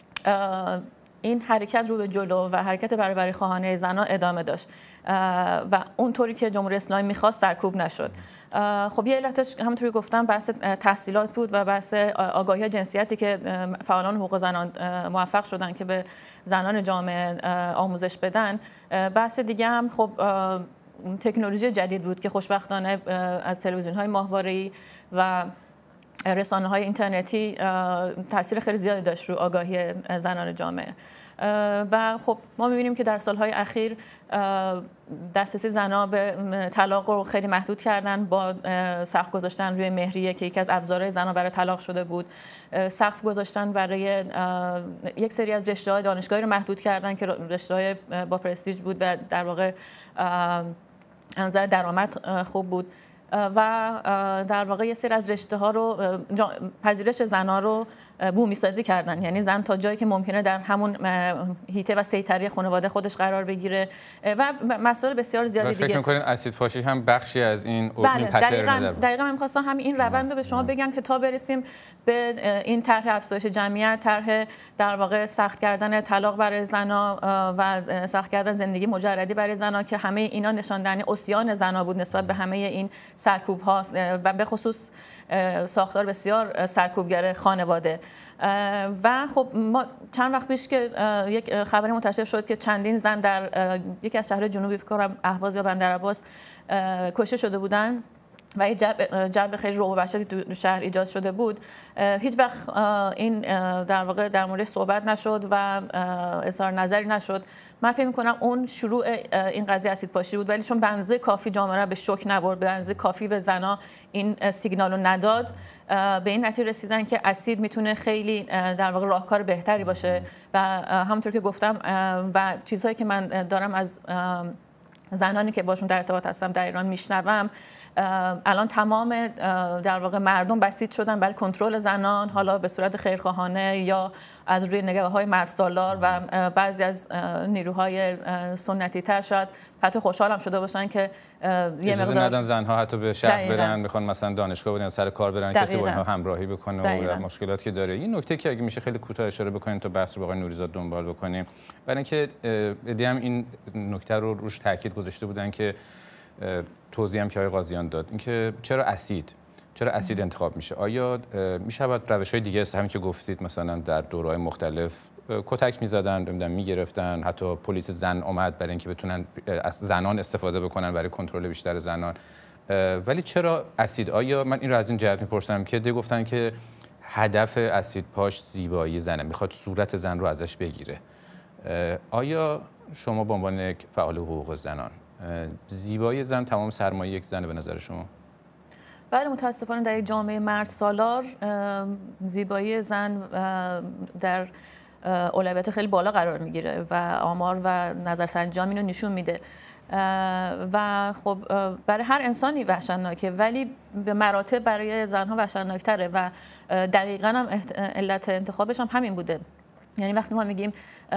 این حرکت رو به جلو و حرکت برابری خواهانه زنان ادامه داشت و اونطوری که جمهوری اسلامی میخواست سرکوب نشد. خب یه علتش همونطوری گفتم بحث تحصیلات بود و بحث آگاهی جنسیتی که فعالان حقوق زنان موفق شدن که به زنان جامعه آموزش بدن. بحث دیگه هم خب تکنولوژی جدید بود که خوشبختانه از تلویزیون‌های ماهواره‌ای و رسانه‌های اینترنتی تاثیر خیلی زیادی داشت رو آگاهی زنان جامعه. و خب ما می‌بینیم که در سال‌های اخیر دسترسی زنان به طلاق رو خیلی محدود کردن با سقف گذاشتن روی مهریه که یکی از ابزارهای زنان برای طلاق شده بود. سقف گذاشتن برای یک سری از رشته‌های دانشگاهی رو محدود کردن که رشته‌های با پرستیژ بود و در واقع از نظر درآمد خوب بود و در واقع یه سری از رشته ها رو پذیرش زنان رو بومی سازی کردن. یعنی زن تا جایی که ممکنه در همون هیته و سیطره خانواده خودش قرار بگیره و مسائل بسیار زیادی دیگه. فکر می‌کنید اسیدپاشی هم بخشی از این بله دقیقاً دقیقاً من می‌خواستم همین این روند رو به شما بگم که تا برسیم به این طرح افزایش جمعیت، طرح در واقع سخت کردن طلاق برای زنا و سخت کردن زندگی مجردی برای زنا که همه اینا نشان دهنده عصیان زنا بود نسبت به همه این سرکوب ها و به خصوص ساختار بسیار سرکوبگر خانواده. و خب ما چند وقت پیش که یک خبری منتشر شد که چندین زن در یکی از شهرهای جنوبی فکر کنم اهواز یا بندرعباس کشته شده بودن و یه جو خیلی رعب و وحشتی تو شهر ایجاد شده بود. هیچ وقت این در واقع در موردش صحبت نشد و اظهار نظری نشد. من فکر می‌کنم اون شروع این قضیه اسیدپاشی بود، ولی چون به اندازه کافی جامعه را به شوک نبرد، به اندازه کافی به زنا این سیگنال رو نداد، به این نتیجه رسیدن که اسید میتونه خیلی در واقع راهکار بهتری باشه و همونطور که گفتم و چیزهایی که من دارم از زنانی که باشون در ارتباط هستم در ایران میشنوم، الان تمام در واقع مردم بسیج شدن برای کنترل زنان، حالا به صورت خیرخواهانه یا از روی نگاه‌های مردسالار و بعضی از نیروهای سنتی تر شاید حتی خوشحالم شده باشن که یه مقدار ندن زنها حتی به شهر برن، بخوان مثلا دانشگاه برن، سر کار برن، دقیقا. کسی با اینها همراهی بکنه دقیقا. و مشکلاتی که داره. این نکته که اگه میشه خیلی کوتاه اشاره بکنیم تا بحث رو با آقای نوریزاد دنبال بکنیم، برای اینکه ایده هم این نکته رو روش تاکید گذاشته بودن که توضیح هم که آقای قاضیان داد، اینکه چرا اسید چرا اسید انتخاب میشه؟ آیا میشود روش‌های دیگه است همین که گفتید مثلا در دوره‌های مختلف کتک می‌زدن، نمیدونم می‌گرفتن، حتی پلیس زن اومد برای اینکه بتونن از زنان استفاده بکنن برای کنترل بیشتر زنان، ولی چرا اسید؟ آیا من این رو از این جهت می‌پرسم که دیگه گفتن که هدف اسید پاش زیبایی زنه، میخواد صورت زن رو ازش بگیره. آیا شما به عنوان یک فعال حقوق زنان زیبایی زن تمام سرمایه یک زنه به نظر شما؟ بله متاسفانه در یک جامعه مرد سالار زیبایی زن در اولویت خیلی بالا قرار میگیره و آمار و نظرسنجی هم اینو نشون میده و خب برای هر انسانی وحشتناکه، ولی به مراتب برای زنها وحشتناکتره و دقیقاً هم علت انتخابش هم همین بوده. یعنی وقتی ما میگیم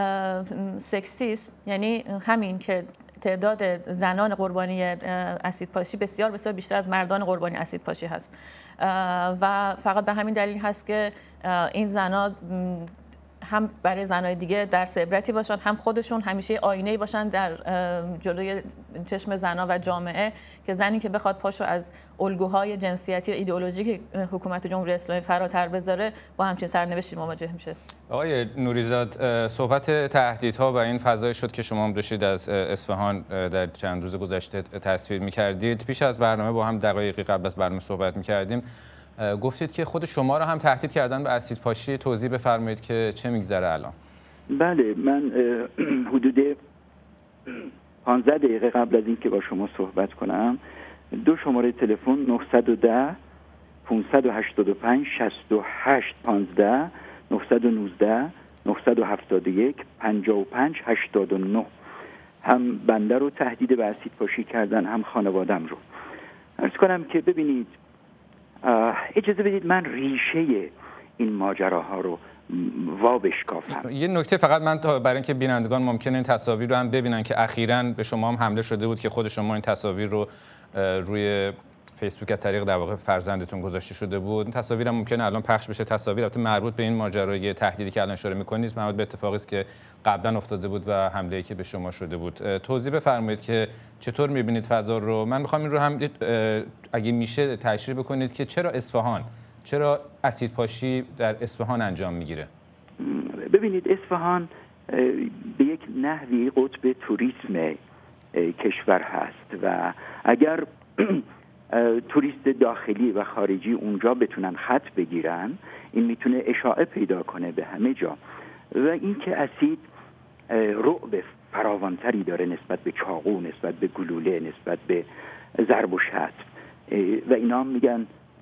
سکسیسم یعنی همین که تعداد زنان قربانی اسیدپاشی بسیار بسیار بیشتر از مردان قربانی اسیدپاشی هست و فقط به همین دلیل هست که این زنان هم برای زنای دیگه درس عبرتی باشن، هم خودشون همیشه آینه‌ای باشن در جلوی چشم زنا و جامعه که زنی که بخواد پاشو از الگوهای جنسیتی و ایدئولوژیک حکومت جمهوری اسلامی فراتر بذاره با همچین سرنوشتی مواجه میشه. آقای نوریزاد، صحبت تهدیدها و این فضای شد که شما هم داشتید از اصفهان در چند روز گذشته تصویر می‌کردید. پیش از برنامه با هم دقایقی قبل از برنامه صحبت می‌کردیم، گفتید که خود شما را هم تهدید کردن به اسیدپاشی. توضیح بفرمایید که چه میگذره الان؟ بله، من حدود پانزده دقیقه قبل از اینکه با شما صحبت کنم دو شماره تلفن نهصد و ده پانصد و هشتاد و پنج شصت و هشت پانزده نهصد و نوزده نهصد و هفتاد و یک پنجاه و پنج هشتاد و نه. هم بنده رو تهدید به اسید پاشی کردن، هم خانوادم رو. عرض کنم که ببینید، اجازه بدید من ریشه این ماجراها رو وا بشکافم. یه نکته فقط من تا برای اینکه بینندگان ممکنه این تصاویر رو هم ببینن که اخیراً به شما هم حمله شده بود که خود شما این تصاویر رو روی فیسبوک از طریق در واقع فرزندتون گذاشته شده بود. این تصاویر هم ممکنه الان پخش بشه. تصاویر البته مربوط به این ماجرای تهدیدی که الان اشاره می‌کنید، مربوط به اتفاقی است که قبلا افتاده بود و حمله‌ای که به شما شده بود. توضیح بفرمایید که چطور می‌بینید فضا رو. من می‌خوام این رو هم اگه میشه تشریح بکنید که چرا اصفهان، چرا اسیدپاشی در اصفهان انجام میگیره؟ ببینید، اصفهان به یک نحوی قطب توریسم کشور هست و اگر توریست داخلی و خارجی اونجا بتونن خط بگیرن، این میتونه اشاعه پیدا کنه به همه جا. و اینکه اسید رعب فراوانتری داره نسبت به چاقو، نسبت به گلوله، نسبت به ضرب و شتم و اینا میگن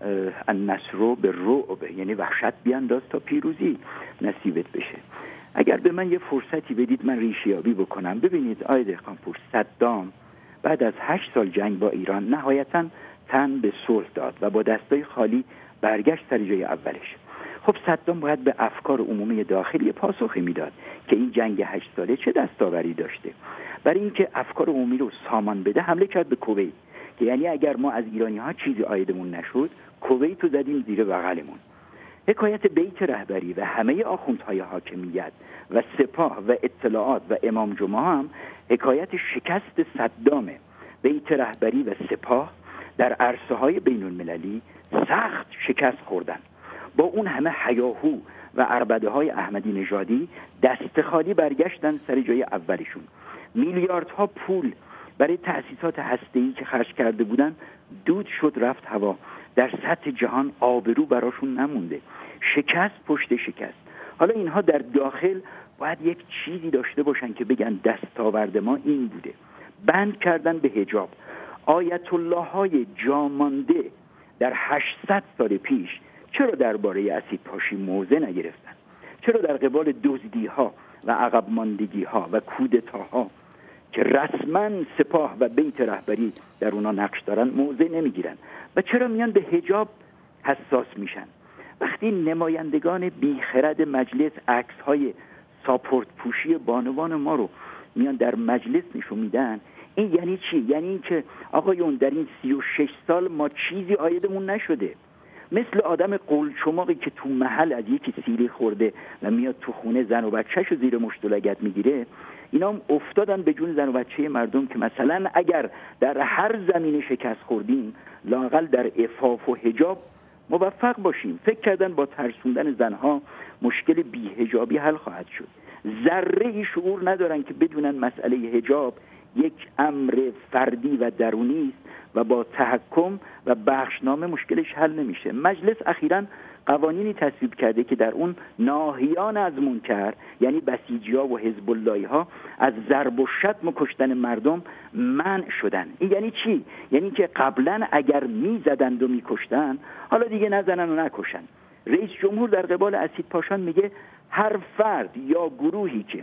النصر به رعب، یعنی وحشت بیانداز تا پیروزی نصیبت بشه. اگر به من یه فرصتی بدید من ریشه‌یابی بکنم. ببینید آقای دهقانپور، صدام بعد از هشت سال جنگ با ایران نهایتاً تن به صلح داد و با دستای خالی برگشت سر جای اولش. خب صدام باید به افکار عمومی داخلی پاسخی میداد که این جنگ هشت ساله چه دستاوری داشته. برای اینکه افکار عمومی رو سامان بده حمله کرد به کویت، که یعنی اگر ما از ایرانی ها چیزی عایدمون نشد، کویت رو زدیم زیر بغلمون. حکایت بیت رهبری و همه آخوندهای حاکمیت و سپاه و اطلاعات و امام جمعه هم حکایت شکست صدامه. بیت رهبری و سپاه در عرصه های بین المللی سخت شکست خوردن. با اون همه هیاهو و عربده های احمدی نژادی دست خالی برگشتن سر جای اولشون. میلیاردها پول برای تأسیسات هسته‌ای که خرج کرده بودن دود شد رفت هوا. در سطح جهان آبرو براشون نمونده. شکست پشت شکست. حالا اینها در داخل باید یک چیزی داشته باشن که بگن دستاورد ما این بوده. بند کردن به حجاب. آیت الله های جامانده در هشتصد سال پیش چرا درباره اسیدپاشی موضع نگرفتن؟ چرا در قبال دزدی ها و عقب ماندگی ها و کودتاها که رسما سپاه و بیت رهبری در اونا نقش دارن موضع نمیگیرن؟ و چرا میان به حجاب حساس میشن؟ وقتی نمایندگان بیخرد مجلس عکس های ساپورت پوشی بانوان ما رو میان در مجلس نشون میدن، این یعنی چی؟ یعنی این که آقایون در این سی و شش سال ما چیزی عایدمون نشده. مثل آدم قولچماقی که تو محل از یکی سیلی خورده و میاد تو خونه زن و بچه‌شو زیر مشت و لگد میگیره. اینا هم افتادن به جون زن و بچه مردم که مثلا اگر در هر زمینه شکست خوردیم لااقل در عفاف و حجاب موفق باشیم. فکر کردن با ترسوندن زنها مشکل بی‌حجابی حل خواهد شد. ذره ای شعور ندارن که بدونن مسئله حجاب یک امر فردی و درونی است و با تحکم و بخشنامه مشکلش حل نمیشه. مجلس اخیراً قوانینی تصویب کرده که در اون ناهیان از منکر، یعنی بسیجی‌ها و حزب اللهی ها، از ضرب و شتم و کشتن مردم منع شدن. این یعنی چی؟ یعنی که قبلا اگر میزدند و میکشتن حالا دیگه نزنن و نکشن. رئیس جمهور در قبال اسیدپاشان میگه هر فرد یا گروهی که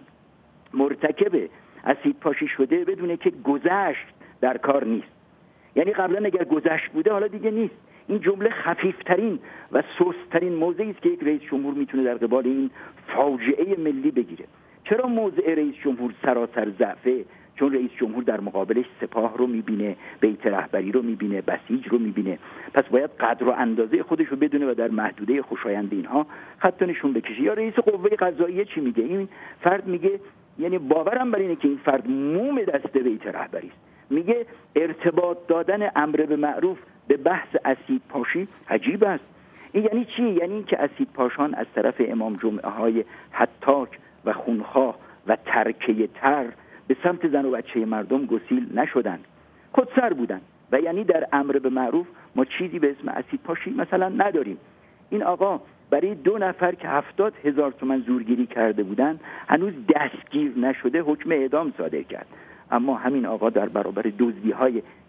مرتکب اسیدپاشی شده بدونه که گذشت در کار نیست. یعنی قبلا اگر گذشت بوده حالا دیگه نیست. این جمله خفیفترین و سست‌ترین موضعی است که یک رئیس جمهور میتونه در قبال این فاجعه ملی بگیره. چرا موضع رئیس جمهور سراسر ضعفه؟ چون رئیس جمهور در مقابلش سپاه رو میبینه، بیت رهبری رو میبینه، بسیج رو میبینه. پس باید قدر و اندازه خودش رو بدونه و در محدوده خوشایند اینها خط نشون بکشه. یا رئیس قوه قضاییه چی میگه؟ این فرد میگه، یعنی باورم بر اینه که این فرد موم دست بیت رهبری است. میگه ارتباط دادن امر به معروف به بحث اسیدپاشی عجیب است. این یعنی چی؟ یعنی این که اسیدپاشان از طرف امام جمعه های حتاک و خونخواه و ترکه تر به سمت زن و بچه مردم گسیل نشدند، خودسر بودند. و یعنی در امر به معروف ما چیزی به اسم اسیدپاشی مثلا نداریم. این آقا برای دو نفر که هفتاد هزار تومان زورگیری کرده بودند هنوز دستگیر نشده حکم اعدام صادر کرد. اما همین آقا در برابر دزدی‌های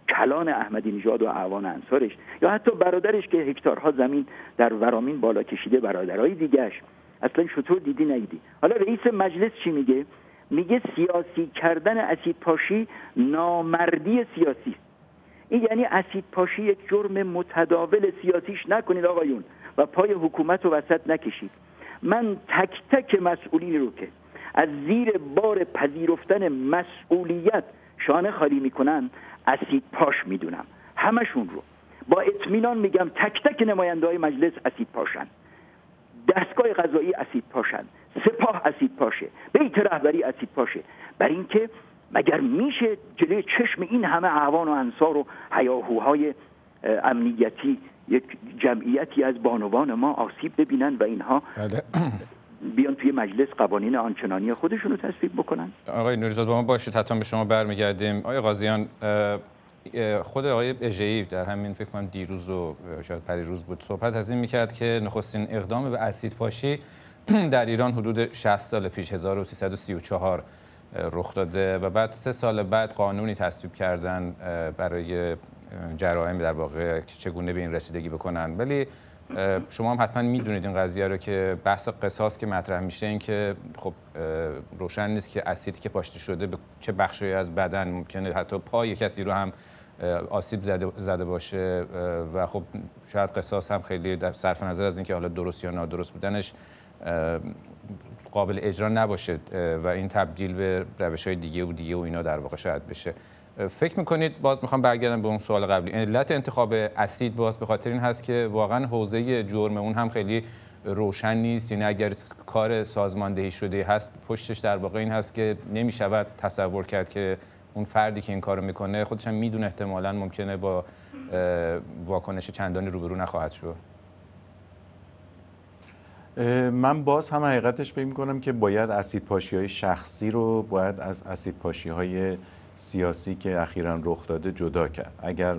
کلان احمدی نژاد و اعوان انصارش یا حتی برادرش که هکتارها زمین در ورامین بالا کشیده، برادرای دیگه‌اش، اصلا شطور دیدی ندیدی. حالا رئیس مجلس چی میگه؟ میگه سیاسی کردن اسید پاشی نامردی سیاسی است. این یعنی اسید پاشی یک جرم متداول سیاسیش نکنید آقایون و پای حکومت رو وسط نکشید. من تک تک مسئولین رو که از زیر بار پذیرفتن مسئولیت شانه خالی میکنن اسید پاش میدونم، همشون رو با اطمینان میگم. تک تک نماینده های مجلس اسید پاشن، دستگاه قضایی اسید پاشن، سپاه اسید پاشه، بیت رهبری اسید پاشه. بر اینکه مگر میشه جلوی چشم این همه اعوان و انصار و هیاهوهای امنیتی یک جمعیتی از بانوان ما آسیب ببینن و اینها بیان توی مجلس قوانین آنچنانی خودشون رو تصویب بکنن؟ آقای نوریزاد با ما باشید، حتما به شما برمیگردیم. آقای قاضیان، خود آقای اژه‌ای در همین فکر کنم دیروز و شاید پریروز بود صحبت از این میکرد که نخستین اقدام به اسید پاشی در ایران حدود شصت سال پیش هزار و سیصد و سی و چهار رخ داده و بعد سه سال بعد قانونی تصویب کردن برای جرایم در واقع که چگونه به این رسیدگی بکنن. ولی شما هم حتما میدونید این قضیه رو که بحث قصاص که مطرح میشه این که خب روشن نیست که اسیدی که پاشیده شده به چه بخشی از بدن، ممکنه حتی پای کسی رو هم آسیب زده, زده باشه و خب شاید قصاص هم خیلی صرف نظر از اینکه حالا درست یا نادرست بودنش قابل اجرا نباشه و این تبدیل به روش‌های دیگه و دیگه و اینا در واقع شاید بشه. فکر میکنید، باز میخوام برگردم به اون سوال قبلی، علت انتخاب اسید باز به خاطر این هست که واقعا حوزه جرم اون هم خیلی روشن نیست؟ یعنی اگر کار سازماندهی شده هست پشتش در واقع این هست که نمیشود تصور کرد که اون فردی که این کارو میکنه خودش هم میدونه احتمالاً ممکنه با واکنش چندانی روبرو نخواهد شد؟ من باز هم حقیقتش فکر می‌کنم که باید اسیدپاشی‌های شخصی رو باید از اسیدپاشی‌های سیاسی که اخیراً رخ داده جدا کرد. اگر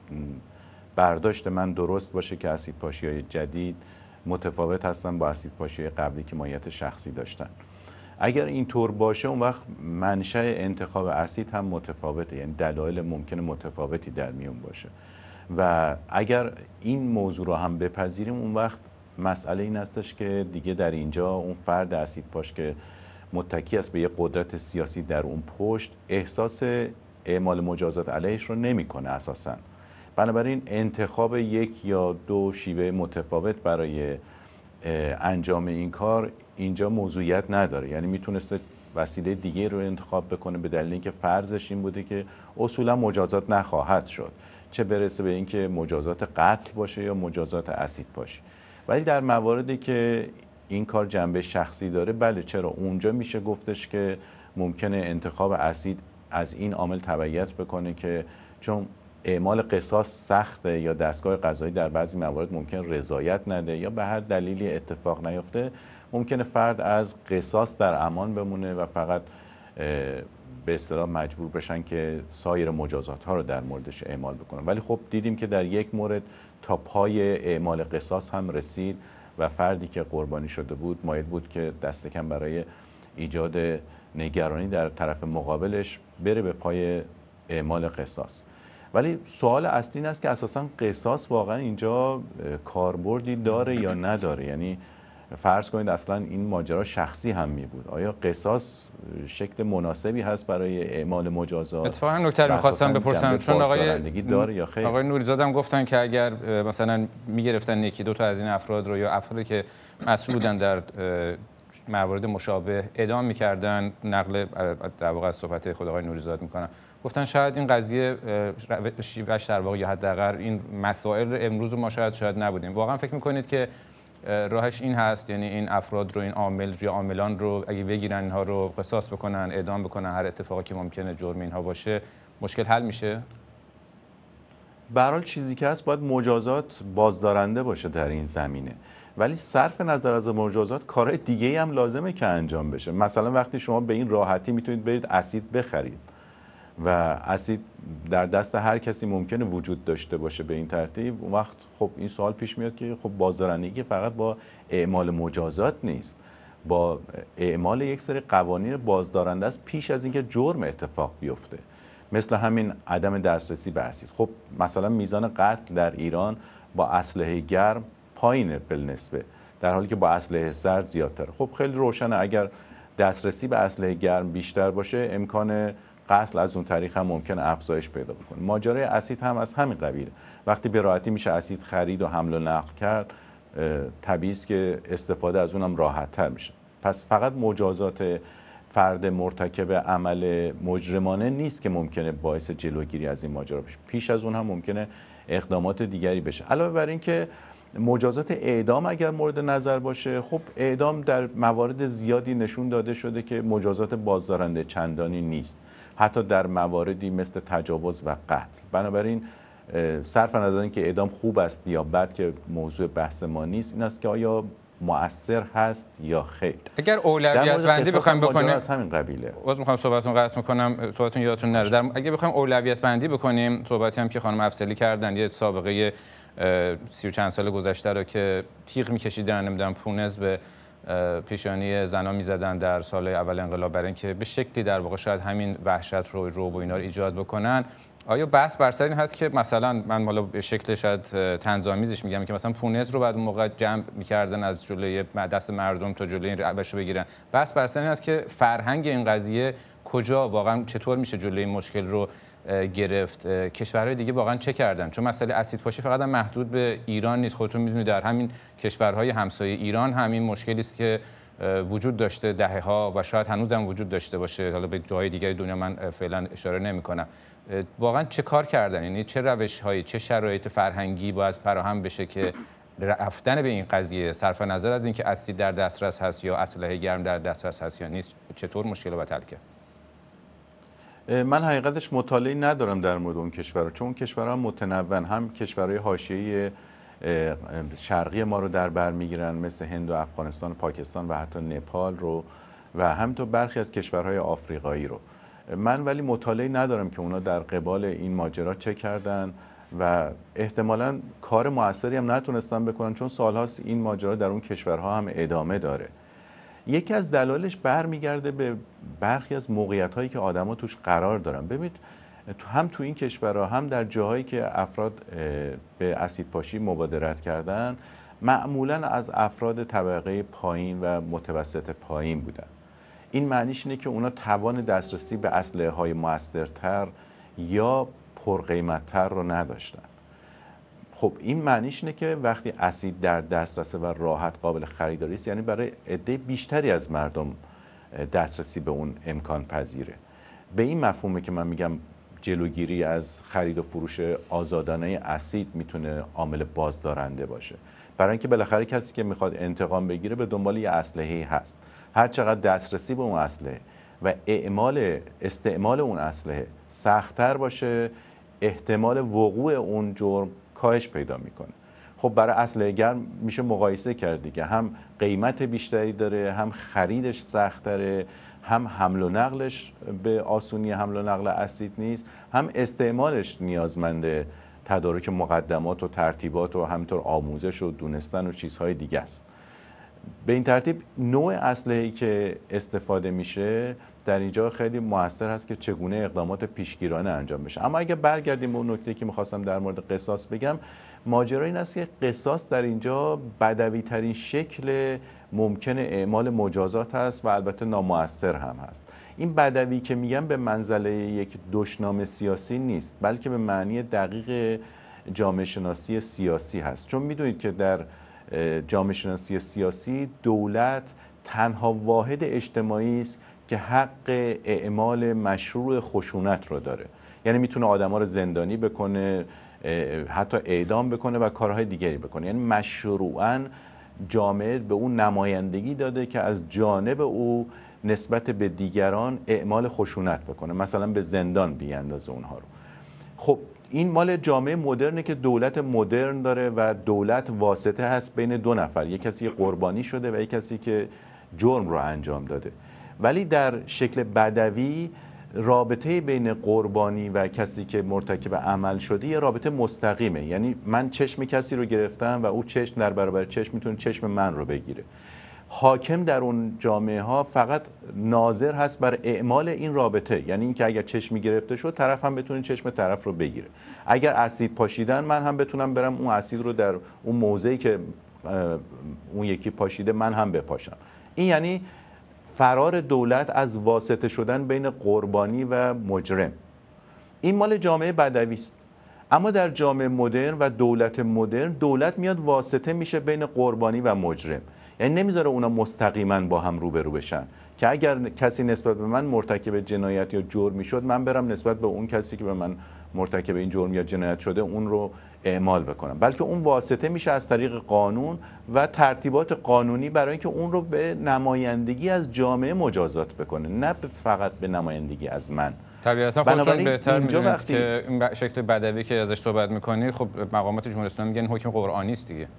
برداشت من درست باشه که اسیدپاشی‌های جدید متفاوت هستن با اسیدپاشی‌های قبلی که ماهیت شخصی داشتن. اگر اینطور باشه اون وقت منشأ انتخاب اسید هم متفاوته، یعنی دلایل ممکنه متفاوتی در میون باشه و اگر این موضوع رو هم بپذیریم اون وقت مسئله این هستش که دیگه در اینجا اون فرد اسیدپاش که متکی است به یه قدرت سیاسی در اون پشت احساس اعمال مجازات علیهش رو نمیکنه اساساً. بنابراین انتخاب یک یا دو شیوه متفاوت برای انجام این کار اینجا موضوعیت نداره، یعنی میتونسته وسیله دیگه رو انتخاب بکنه به دلیل اینکه فرضش این بوده که اصولا مجازات نخواهد شد، چه برسه به اینکه مجازات قتل باشه یا مجازات اسید باشه. ولی در مواردی که این کار جنبه شخصی داره، بله چرا اونجا میشه گفتش که ممکنه انتخاب اسید از این عامل تبعیت بکنه که چون اعمال قصاص سخته یا دستگاه قضایی در بعضی موارد ممکن رضایت نده یا به هر دلیلی اتفاق نیفته، ممکنه فرد از قصاص در امان بمونه و فقط به اصطلاح مجبور بشن که سایر مجازات ها رو در موردش اعمال بکنن. ولی خب دیدیم که در یک مورد تا پای اعمال قصاص هم رسید و فردی که قربانی شده بود مایل بود که دست کم برای ایجاد نگرانی در طرف مقابلش بره به پای اعمال قصاص. ولی سوال اصلی این است که اساساً قصاص واقعا اینجا کاربردی داره یا نداره؟ یعنی فرض کنید اصلا این ماجرا شخصی هم می بود، آیا قصاص شکل مناسبی هست برای اعمال مجازات؟ اتفاقا نکته می‌خواستم بپرسم، چون آقای داره یا خیر؟ آقای نوریزاد هم گفتن که اگر مثلا میگرفتن یکی دو تا از این افراد رو یا افرادی که مسئول بودن در موارد مشابه اعدام می‌کردن، نقل در واقع از صحبت خود آقای نوریزاد می‌کنم، گفتن شاید این قضیه شیوهش در واقع یا حداقل این مسائل امروز ما شاید شاید نبودیم. واقعا فکر می‌کنید که راهش این هست، یعنی این افراد رو، این عامل یا عاملان رو اگه بگیرن اینها رو قصاص بکنن، اعدام بکنن، هر اتفاقی که ممکنه جرم اینها باشه، مشکل حل میشه؟ به هر حال چیزی که هست باید مجازات بازدارنده باشه در این زمینه، ولی صرف نظر از مجازات کارهای دیگه هم لازمه که انجام بشه. مثلا وقتی شما به این راحتی میتونید برید اسید بخرید و اسید در دست هر کسی ممکنه وجود داشته باشه به این ترتیب، اون وقت خب این سوال پیش میاد که خب بازدارندگی فقط با اعمال مجازات نیست، با اعمال یک سری قوانین بازدارنده است پیش از اینکه جرم اتفاق بیفته. مثل همین عدم دسترسی به اسید. خب مثلا میزان قتل در ایران با اسلحه گرم پایینه بالنسبه، در حالی که با اسلحه سرد زیادتره. خب خیلی روشنه اگر دسترسی به اسلحه گرم بیشتر باشه امکان قتل از اون طریق هم ممکنه افزایش پیدا بکنه. ماجرای اسید هم از همین قبیله. وقتی به راحتی میشه اسید خرید و حمل و نقل کرد، طبیعی است که استفاده از اونم راحت تر میشه. پس فقط مجازات فرد مرتکب عمل مجرمانه نیست که ممکنه باعث جلوگیری از این ماجرا بشه، پیش از اون هم ممکنه اقدامات دیگری بشه. علاوه بر این که مجازات اعدام اگر مورد نظر باشه، خب اعدام در موارد زیادی نشون داده شده که مجازات بازدارنده چندانی نیست، حتی در مواردی مثل تجاوز و قتل. بنابراین صرف نظر اینکه اعدام خوب است یا بد که موضوع بحث ما نیست، این است که آیا مؤثر هست یا خیر. اگر اولویت بندی بخوایم بکنیم از همین قبیله. باز می‌خوام صحبتتون قطع می‌کنم، صحبتتون یادتون نره. در اگه بخوایم اولویت بندی بکنیم، صحبتی هم که خانم افضلی کردن، یه سابقه سی و چند سال گذشته رو که تیغ می‌کشیدن، نمیدونم پونز به پیشانی زنا می‌زدن در سال اول انقلاب برای اینکه به شکلی در واقع شاید همین وحشت رو رو و اینا رو ایجاد بکنن. آیا بحث بر سر این هست که مثلا من حالا به شکل شاید طنزآمیزش میگم که مثلا پونز رو بعد اون موقع جمع می‌کردن از جلوی دست مردم تا جلوی این روش رو بگیرن؟ بحث بر سر این هست که فرهنگ این قضیه کجا واقعا چطور میشه جلوی این مشکل رو گرفت؟ کشورهای دیگه واقعا چه کردن؟ چون مسئله اسیدپاشی فقط هم محدود به ایران نیست. خودتون میدونید در همین کشورهای همسایه ایران همین مشکلی است که وجود داشته دهه‌ها و شاید هنوز هم وجود داشته باشه. حالا به جای دیگه دنیا من فعلا اشاره نمی‌کنم. واقعا چه کار کردن؟ یعنی چه روش‌هایی، چه شرایط فرهنگی باید فراهم بشه که رفتن به این قضیه، صرف نظر از اینکه اسید در دسترس هست یا اسلحه گرم در دسترس هست یا نیست، چطور مشکل رو حل کرد؟ من حقیقتش مطالعه ندارم در مورد اون کشورها، چون اون کشورها متنوع، هم کشورهای حاشیه‌ای شرقی ما رو در بر میگیرن مثل هند و افغانستان و پاکستان و حتی نپال رو و همینطور برخی از کشورهای آفریقایی رو. من ولی مطالعه ندارم که اونا در قبال این ماجرا چه کردن و احتمالاً کار موثری هم نتونستن بکنن، چون سالهاست این ماجرا در اون کشورها هم ادامه داره. یکی از دلایلش برمیگرده به برخی از موقعیت‌هایی که آدم‌ها توش قرار دارن. ببینید هم تو این کشورها هم در جاهایی که افراد به اسیدپاشی مبادرت کردن معمولاً از افراد طبقه پایین و متوسط پایین بودن. این معنیش اینه که اونا توان دسترسی به اسلحه‌های موثرتر یا پرقیمت‌تر رو نداشتن. خب این معنیش اینه که وقتی اسید در دسترسه و راحت قابل خریداری است، یعنی برای عده بیشتری از مردم دسترسی به اون امکان پذیره. به این مفهومه که من میگم جلوگیری از خرید و فروش آزادانه اسید میتونه عامل بازدارنده باشه. برای اینکه بالاخره کسی که میخواد انتقام بگیره به دنبال یه اسلحه‌ای هست. هر چقدر دسترسی به اون اسلحه و اعمال استعمال اون اسلحه سخت‌تر باشه، احتمال وقوع اون جرم کاهش پیدا میکنه. خب برای اسلحه گرم میشه مقایسه کرد دیگه، هم قیمت بیشتری داره، هم خریدش سخت‌تره، هم حمل و نقلش به آسونی حمل و نقل اسید نیست، هم استعمالش نیازمند تدارک مقدمات و ترتیبات و همینطور آموزش و دونستن و چیزهای دیگه است. به این ترتیب نوع اسلحه‌ای که استفاده میشه در اینجا خیلی موثر هست که چگونه اقدامات پیشگیرانه انجام بشه. اما اگه برگردیم به اون نکته که میخواستم در مورد قصاص بگم، ماجرا این است که قصاص در اینجا بدوی ترین شکل ممکن اعمال مجازات هست و البته نامؤثر هم هست. این بدوی که میگم به منزله یک دشنام سیاسی نیست، بلکه به معنی دقیق جامعه شناسی سیاسی هست. چون میدونید که در جامعه شناسی سیاسی دولت تنها واحد اجتماعی است که حق اعمال مشروع خشونت رو داره. یعنی میتونه آدما رو زندانی بکنه، حتی اعدام بکنه و کارهای دیگری بکنه. یعنی مشروعاً جامعه به اون نمایندگی داده که از جانب او نسبت به دیگران اعمال خشونت بکنه، مثلا به زندان بیاندازه اونها رو. خب این مال جامعه مدرنه که دولت مدرن داره و دولت واسطه هست بین دو نفر، یک کسی قربانی شده و یک کسی که جرم رو انجام داده. ولی در شکل بدوی رابطه بین قربانی و کسی که مرتکب عمل شده یه رابطه مستقیمه. یعنی من چشم کسی رو گرفتم و او چشم در برابر چشم میتونه چشم من رو بگیره. حاکم در اون جامعه ها فقط ناظر هست بر اعمال این رابطه، یعنی اینکه اگر چشمی گرفته شد طرف هم بتونه چشم طرف رو بگیره. اگر اسید پاشیدن من هم بتونم برم اون اسید رو در اون موضعی که اون یکی پاشیده من هم بپاشم. این یعنی فرار دولت از واسطه شدن بین قربانی و مجرم. این مال جامعه بدوی است. اما در جامعه مدرن و دولت مدرن، دولت میاد واسطه میشه بین قربانی و مجرم، یعنی نمیذاره اونا مستقیما با هم روبرو بشن که اگر کسی نسبت به من مرتکب جنایت یا جرمی شد من برم نسبت به اون کسی که به من مرتکب این جرم یا جنایت شده اون رو اعمال بکنم، بلکه اون واسطه میشه از طریق قانون و ترتیبات قانونی برای اینکه اون رو به نمایندگی از جامعه مجازات بکنه، نه فقط به نمایندگی از من. طبیعتا خودتون بهتر میدونید وقتی... که این شکل بدوی که ازش صحبت میکنی خب مقامات جمهوری اسلامی میگن حکم قرآنی است دیگه.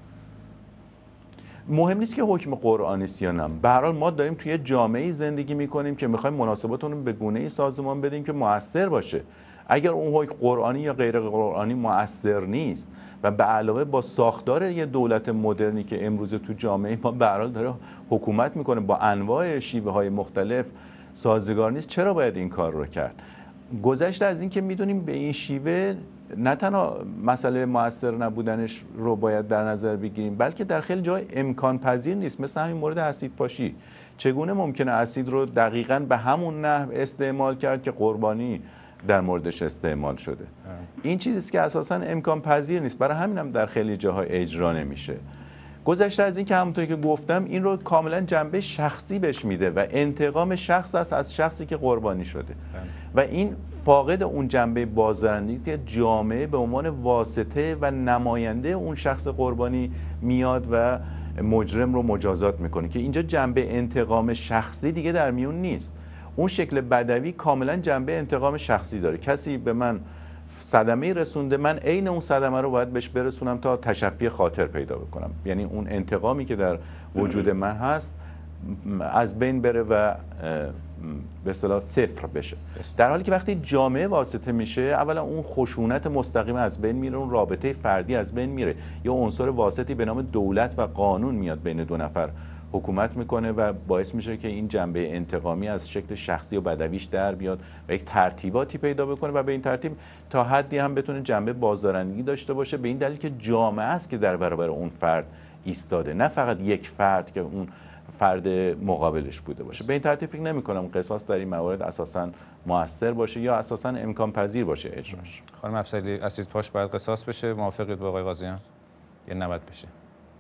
مهم نیست که حکم قرآنی است یا نه، به هر حال ما داریم توی جامعه‌ای زندگی میکنیم که میخوایم مناسباتمون رو به گونه‌ای سازمان بدیم که مؤثر باشه. اگر اون حکم قرآنی یا غیر قرآنی مؤثر نیست و به علاوه با ساختار یه دولت مدرنی که امروز تو جامعه ما به هر حال داره حکومت میکنه با انواع شیوه های مختلف سازگار نیست، چرا باید این کار رو کرد؟ گذشته از این که میدونیم به این شیوه نه تنها مسئله مؤثر نبودنش رو باید در نظر بگیریم، بلکه در خیلی جای امکان پذیر نیست. مثل همین مورد اسید پاشی، چگونه ممکنه اسید رو دقیقاً به همون نحو استعمال کرد که قربانی در موردش استعمال شده؟ این چیزیست که اساساً امکان پذیر نیست، برای همین هم در خیلی جاها اجرا نمیشه. گذشته از این که همونطور که گفتم این رو کاملا جنبه شخصی بهش میده و انتقام شخص است از شخصی که قربانی شده و این فاقد اون جنبه بازدارندگی که جامعه به عنوان واسطه و نماینده اون شخص قربانی میاد و مجرم رو مجازات میکنه، که اینجا جنبه انتقام شخصی دیگه در میون نیست. اون شکل بدوی کاملا جنبه انتقام شخصی داره. کسی به من صدمه رسونده، من عین اون صدمه رو باید بهش برسونم تا تشفی خاطر پیدا بکنم، یعنی اون انتقامی که در وجود من هست از بین بره و به اصطلاح صفر بشه. در حالی که وقتی جامعه واسطه میشه، اولا اون خشونت مستقیم از بین میره، اون رابطه فردی از بین میره، یا عنصر واسطی به نام دولت و قانون میاد بین دو نفر حکومت میکنه و باعث میشه که این جنبه انتقامی از شکل شخصی و بدویش در بیاد و یک ترتیباتی پیدا بکنه و به این ترتیب تا حدی هم بتونه جنبه بازدارندگی داشته باشه، به این دلیل که جامعه است که در برابر اون فرد ایستاده، نه فقط یک فرد که اون فرد مقابلش بوده باشه. به این ترتیب فکر نمی‌کنم قصاص در این موارد اساساً موثر باشه یا اساساً امکان پذیر باشه اجراش. خانم افضلی، اسید پاش باید قصاص بشه، موافقید با آقای قاضیان یا نباید بشه؟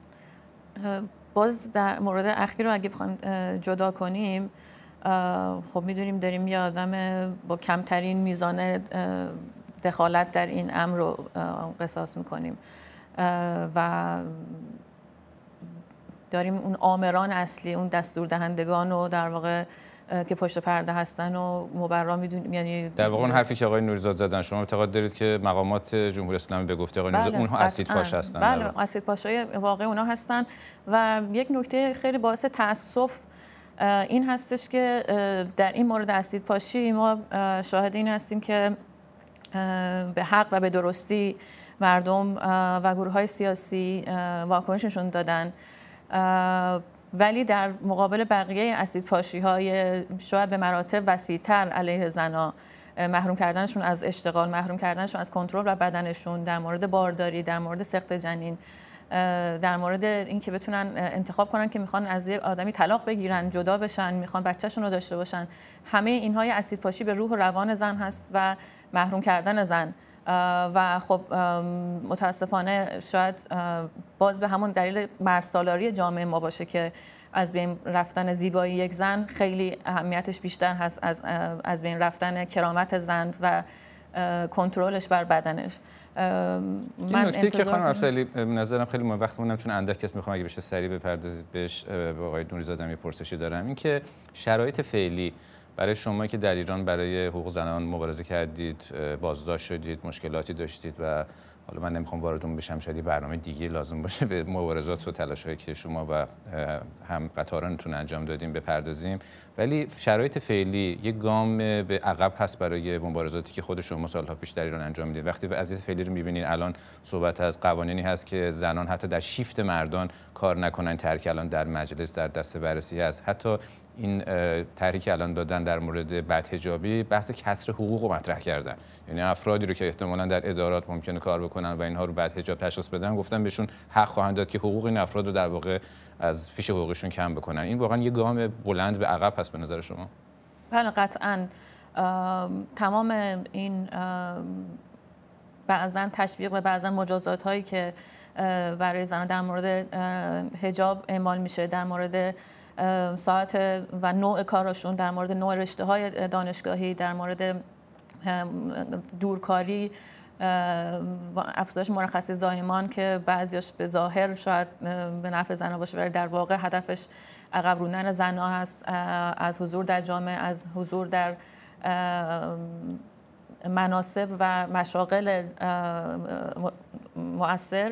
باز در مورد اخیر رو اگه بخوایم جدا کنیم، خب میدونیم داریم یه آدم با کمترین میزان دخالت در این امر رو قصاص میکنیم و داریم اون آمران اصلی، اون دستور دهندگان رو در واقع که پشت پرده هستن و مبرا میدونیم. یعنی در واقع اون حرفی که آقای نوریزاد زدن، شما اعتقاد دارید که مقامات جمهوری اسلامی به گفته آقای نوریزاد اونها اسید پاش هستن؟ بله، اسید پاشای واقع اونها هستن و یک نکته خیلی باعث تأسف این هستش که در این مورد اسید پاشی ما شاهد این هستیم که به حق و به درستی مردم و گروه‌های سیاسی واکنششون دادن، ولی در مقابل بقیه اسید پاشی های شاید به مراتب وسیع‌تر علیه زنها، محروم کردنشون از اشتغال، محروم کردنشون از کنترل بر بدنشون، در مورد بارداری، در مورد سقط جنین، در مورد اینکه بتونن انتخاب کنن که میخوان از یک آدمی طلاق بگیرن، جدا بشن، میخوان بچه‌شون رو داشته باشن، همه اینها اسید پاشی به روح و روان زن هست و محروم کردن زن. و خب متاسفانه شاید باز به همون دلیل مرسالاری جامعه ما باشه که از بین رفتن زیبایی یک زن خیلی اهمیتش بیشتر هست از از بین رفتن کرامت زن و کنترلش بر بدنش. این نکته که خانم افضلی نظرم خیلی مهم، وقتمون چون اندک کس میخوام اگه بشه سریع بپردازید بهش، با آقای نوریزاد یه پرسشی دارم، این که شرایط فعلی برای شما که در ایران برای حقوق زنان مبارزه کردید، بازداشت شدید، مشکلاتی داشتید و حالا من نمیخوام واردون بشم، شاید برنامه دیگه لازم باشه به مبارزات و تلاش‌هایی که شما و هم قطارانتون انجام دادیم بپردازیم، ولی شرایط فعلی یک گام به عقب هست برای مبارزاتی که خود شما سال‌ها پیش در ایران انجام میدید. وقتی وضعیت فعلی رو می‌بینید، الان صحبت از قوانینی هست که زنان حتی در شیفت مردان کار نکنن، طرحی که الان در مجلس در دست بررسی هست. حتی این طرحی که الان دادن در مورد بدحجابی بحث کسر حقوق رو مطرح کردن، یعنی افرادی رو که احتمالاً در ادارات ممکنه کار بکنن و اینها رو بدحجاب تشخیص بدن، گفتن بهشون حق خواهند داد که حقوق این افراد رو در واقع از فیش حقوقشون کم بکنن. این واقعا یه گام بلند به عقب هست به نظر شما؟ بله قطعاً. تمام این بعضاً تشویق و بعضاً مجازات هایی که برای زنان در مورد حجاب اعمال میشه، در مورد ساعت و نوع کارشون، در مورد نوع رشته های دانشگاهی، در مورد دورکاری، افزایش مرخصی زایمان که بعضیش به ظاهر شاید به نفع زنها باشه ولی در واقع هدفش عقب روندن زنها هست از حضور در جامعه، از حضور در مناصب و مشاغل مؤثر.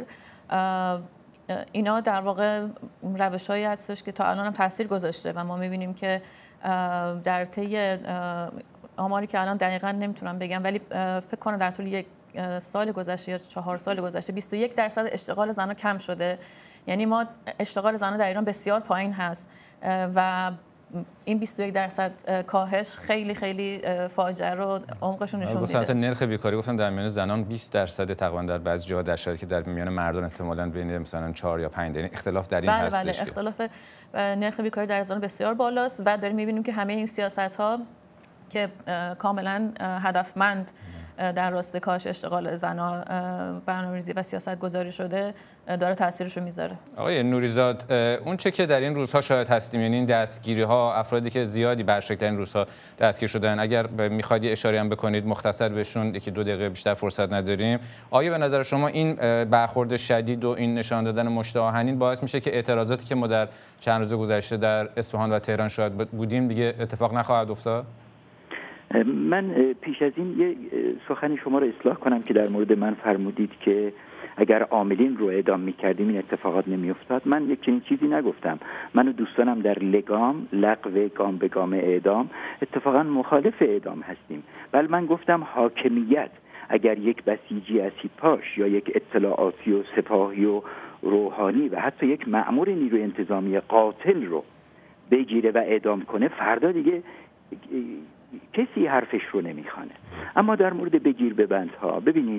اینا در واقع روش‌هایی هستش که تا الان هم تاثیر گذاشته و ما می‌بینیم که در طی آماری که الان دقیقاً نمیتونم بگم ولی فکر کنم در طول یک سال گذشته یا چهار سال گذشته بیست و یک درصد اشتغال زنان کم شده. یعنی ما اشتغال زنان در ایران بسیار پایین هست و این بیست و یک درصد کاهش خیلی خیلی فاجعه رو عمقشون نشون میده. گفتم نرخ بیکاری گفتم در میان زنان بیست درصد تقریبا در بعضی جاها، در شرایطی که در میان مردان احتمالاً بین مثلا چهار یا پنج، یعنی اختلاف در این بله هستش. بله اختلاف نرخ بیکاری در زنان بسیار بالاست و داریم می‌بینیم که همه این سیاست‌ها که کاملاً هدفمند در راست کاهش اشتغال زنان برنامه‌ریزی و سیاست گذاری شده داره تاثیرش رو میذاره. آقای نوریزاد، اون چه که در این روزها شاهد هستیم، یعنی این دستگیری ها، افرادی که زیادی برشک در این روزها دستگیر شدن، اگر میخواید اشاره هم بکنید مختصر بهشون، یکی دو دقیقه بیشتر فرصت نداریم، آیا به نظر شما این برخورد شدید و این نشان دادن مشت آهنین باعث میشه که اعتراضاتی که ما در چند روز گذشته در اصفهان و تهران شاهد بودیم دیگه اتفاق نخواهد افتاد؟ من پیش از این یه سخن شما رو اصلاح کنم که در مورد من فرمودید که اگر عاملین رو اعدام می‌کردیم این اتفاقات نمی‌افتاد. من یک چنین چیزی نگفتم. من و دوستانم در لگام، لغو گام به گام اعدام، اتفاقا مخالف اعدام هستیم. بل من گفتم حاکمیت اگر یک بسیجی اسیدپاش یا یک اطلاعاتی و سپاهی و روحانی و حتی یک مأمور نیروی انتظامی قاتل رو بگیره و اعدام کنه، فردا دیگه کسی حرفش رو نمیخوانه. اما در مورد بگیر ببندها، ببینید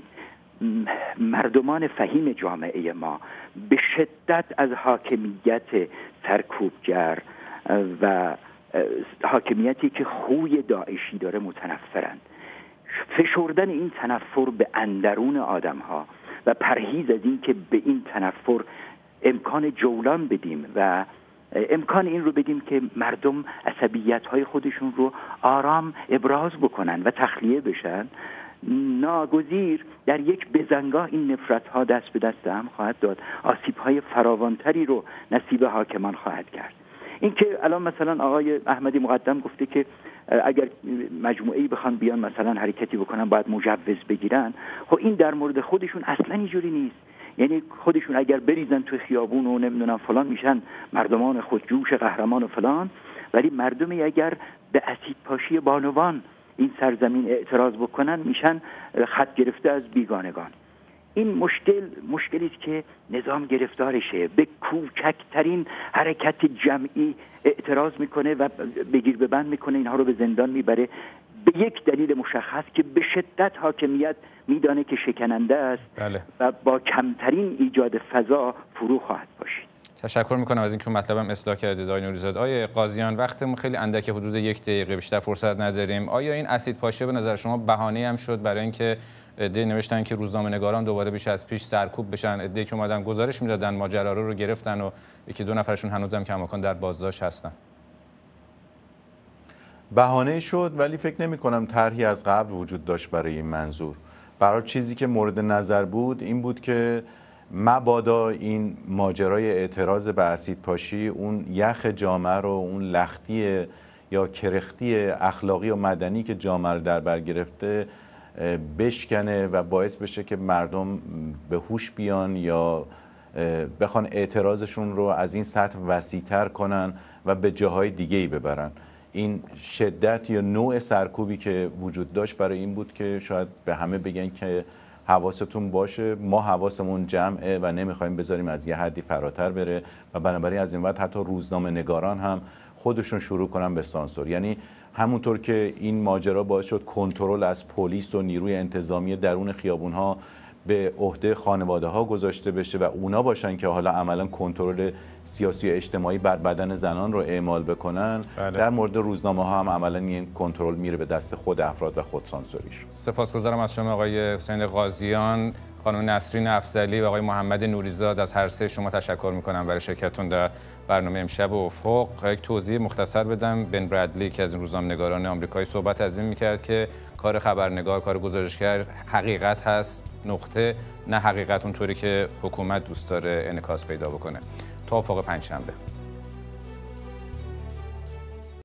مردمان فهیم جامعه ما به شدت از حاکمیت سرکوبگر و حاکمیتی که خوی داعشی داره متنفرند. فشردن این تنفر به اندرون آدم ها و پرهیز از این که به این تنفر امکان جولان بدیم و امکان این رو بدیم که مردم عصبیت‌های خودشون رو آرام ابراز بکنن و تخلیه بشن، ناگزیر در یک بزنگاه این نفرت‌ها دست به دست هم خواهد داد، آسیب‌های فراوانتری رو نصیب حاکمان خواهد کرد. این که الان مثلا آقای احمدی مقدم گفته که اگر مجموعه‌ای بخوان بیان مثلا حرکتی بکنن باید مجوز بگیرن، خب این در مورد خودشون اصلا اینجوری نیست. یعنی خودشون اگر بریزن تو خیابون و نمیدونم فلان میشن مردمان خودجوش قهرمان و فلان، ولی مردمی اگر به اسیدپاشی بانوان این سرزمین اعتراض بکنن میشن خط گرفته از بیگانگان. این مشکل مشکلی است که نظام گرفتارشه، به کوچکترین حرکت جمعی اعتراض میکنه و بگیر ببند میکنه، اینها رو به زندان میبره به یک دلیل مشخص که به شدت حاکمیت میدانه که شکننده است. بله. و با کمترین ایجاد فضا فرو خواهد باشید. تشکر میکنم از اینکه مطلبم اصلاح کردید آقای نوریزاد. آقای قاضیان، وقتمون خیلی اندک، حدود یک دقیقه بیشتر فرصت نداریم. آیا این اسیدپاشی به نظر شما بهانه هم شد برای اینکه عده‌ای نوشتن که روزنامه‌نگاران دوباره بیش از پیش سرکوب بشن، عده‌ای که اومدن گزارش میدادن ماجرا رو گرفتن و یکی دو نفرشون هنوزم کماکان در بازداشت هستن؟ بهانه شد، ولی فکر نمی کنم طرحی از قبل وجود داشت برای این منظور. برای چیزی که مورد نظر بود این بود که مبادا این ماجرای اعتراض به اسیدپاشی اون یخ جامعه رو، اون لختی یا کرختی اخلاقی و مدنی که جامعه رو در بر گرفته بشکنه و باعث بشه که مردم به هوش بیان یا بخوان اعتراضشون رو از این سطح وسیع‌تر کنن و به جاهای دیگه‌ای ببرن. این شدت یا نوع سرکوبی که وجود داشت برای این بود که شاید به همه بگن که حواستون باشه، ما حواسمون جمعه و نمیخوایم بذاریم از یه حدی فراتر بره و بنابراین از این بعد حتی روزنامه نگاران هم خودشون شروع کنن به سانسور. یعنی همونطور که این ماجرا باعث شد کنترل از پلیس و نیروی انتظامی درون خیابون‌ها به عهده خانواده ها گذاشته بشه و اونا باشن که حالا عملا کنترل سیاسی و اجتماعی بر بدن زنان رو اعمال بکنن، بله. در مورد روزنامه ها هم عملا این کنترل میره به دست خود افراد و خود سانسوریش. سپاسگزارم از شما آقای حسین قاضیان، خانم نسرین افضلی و آقای محمد نوریزاد. از هر سه شما تشکر میکنم برای شرکتتون در برنامه امشب افق. یک توضیح مختصر بدم. بن برادلی که از این روزنامه‌نگاران آمریکایی صحبت از این میکرد که کار خبرنگار، کار گزارشگر حقیقت هست، نقطه، نه حقیقت اونطوری که حکومت دوست داره انعکاس پیدا بکنه. تا افق پنجشنبه.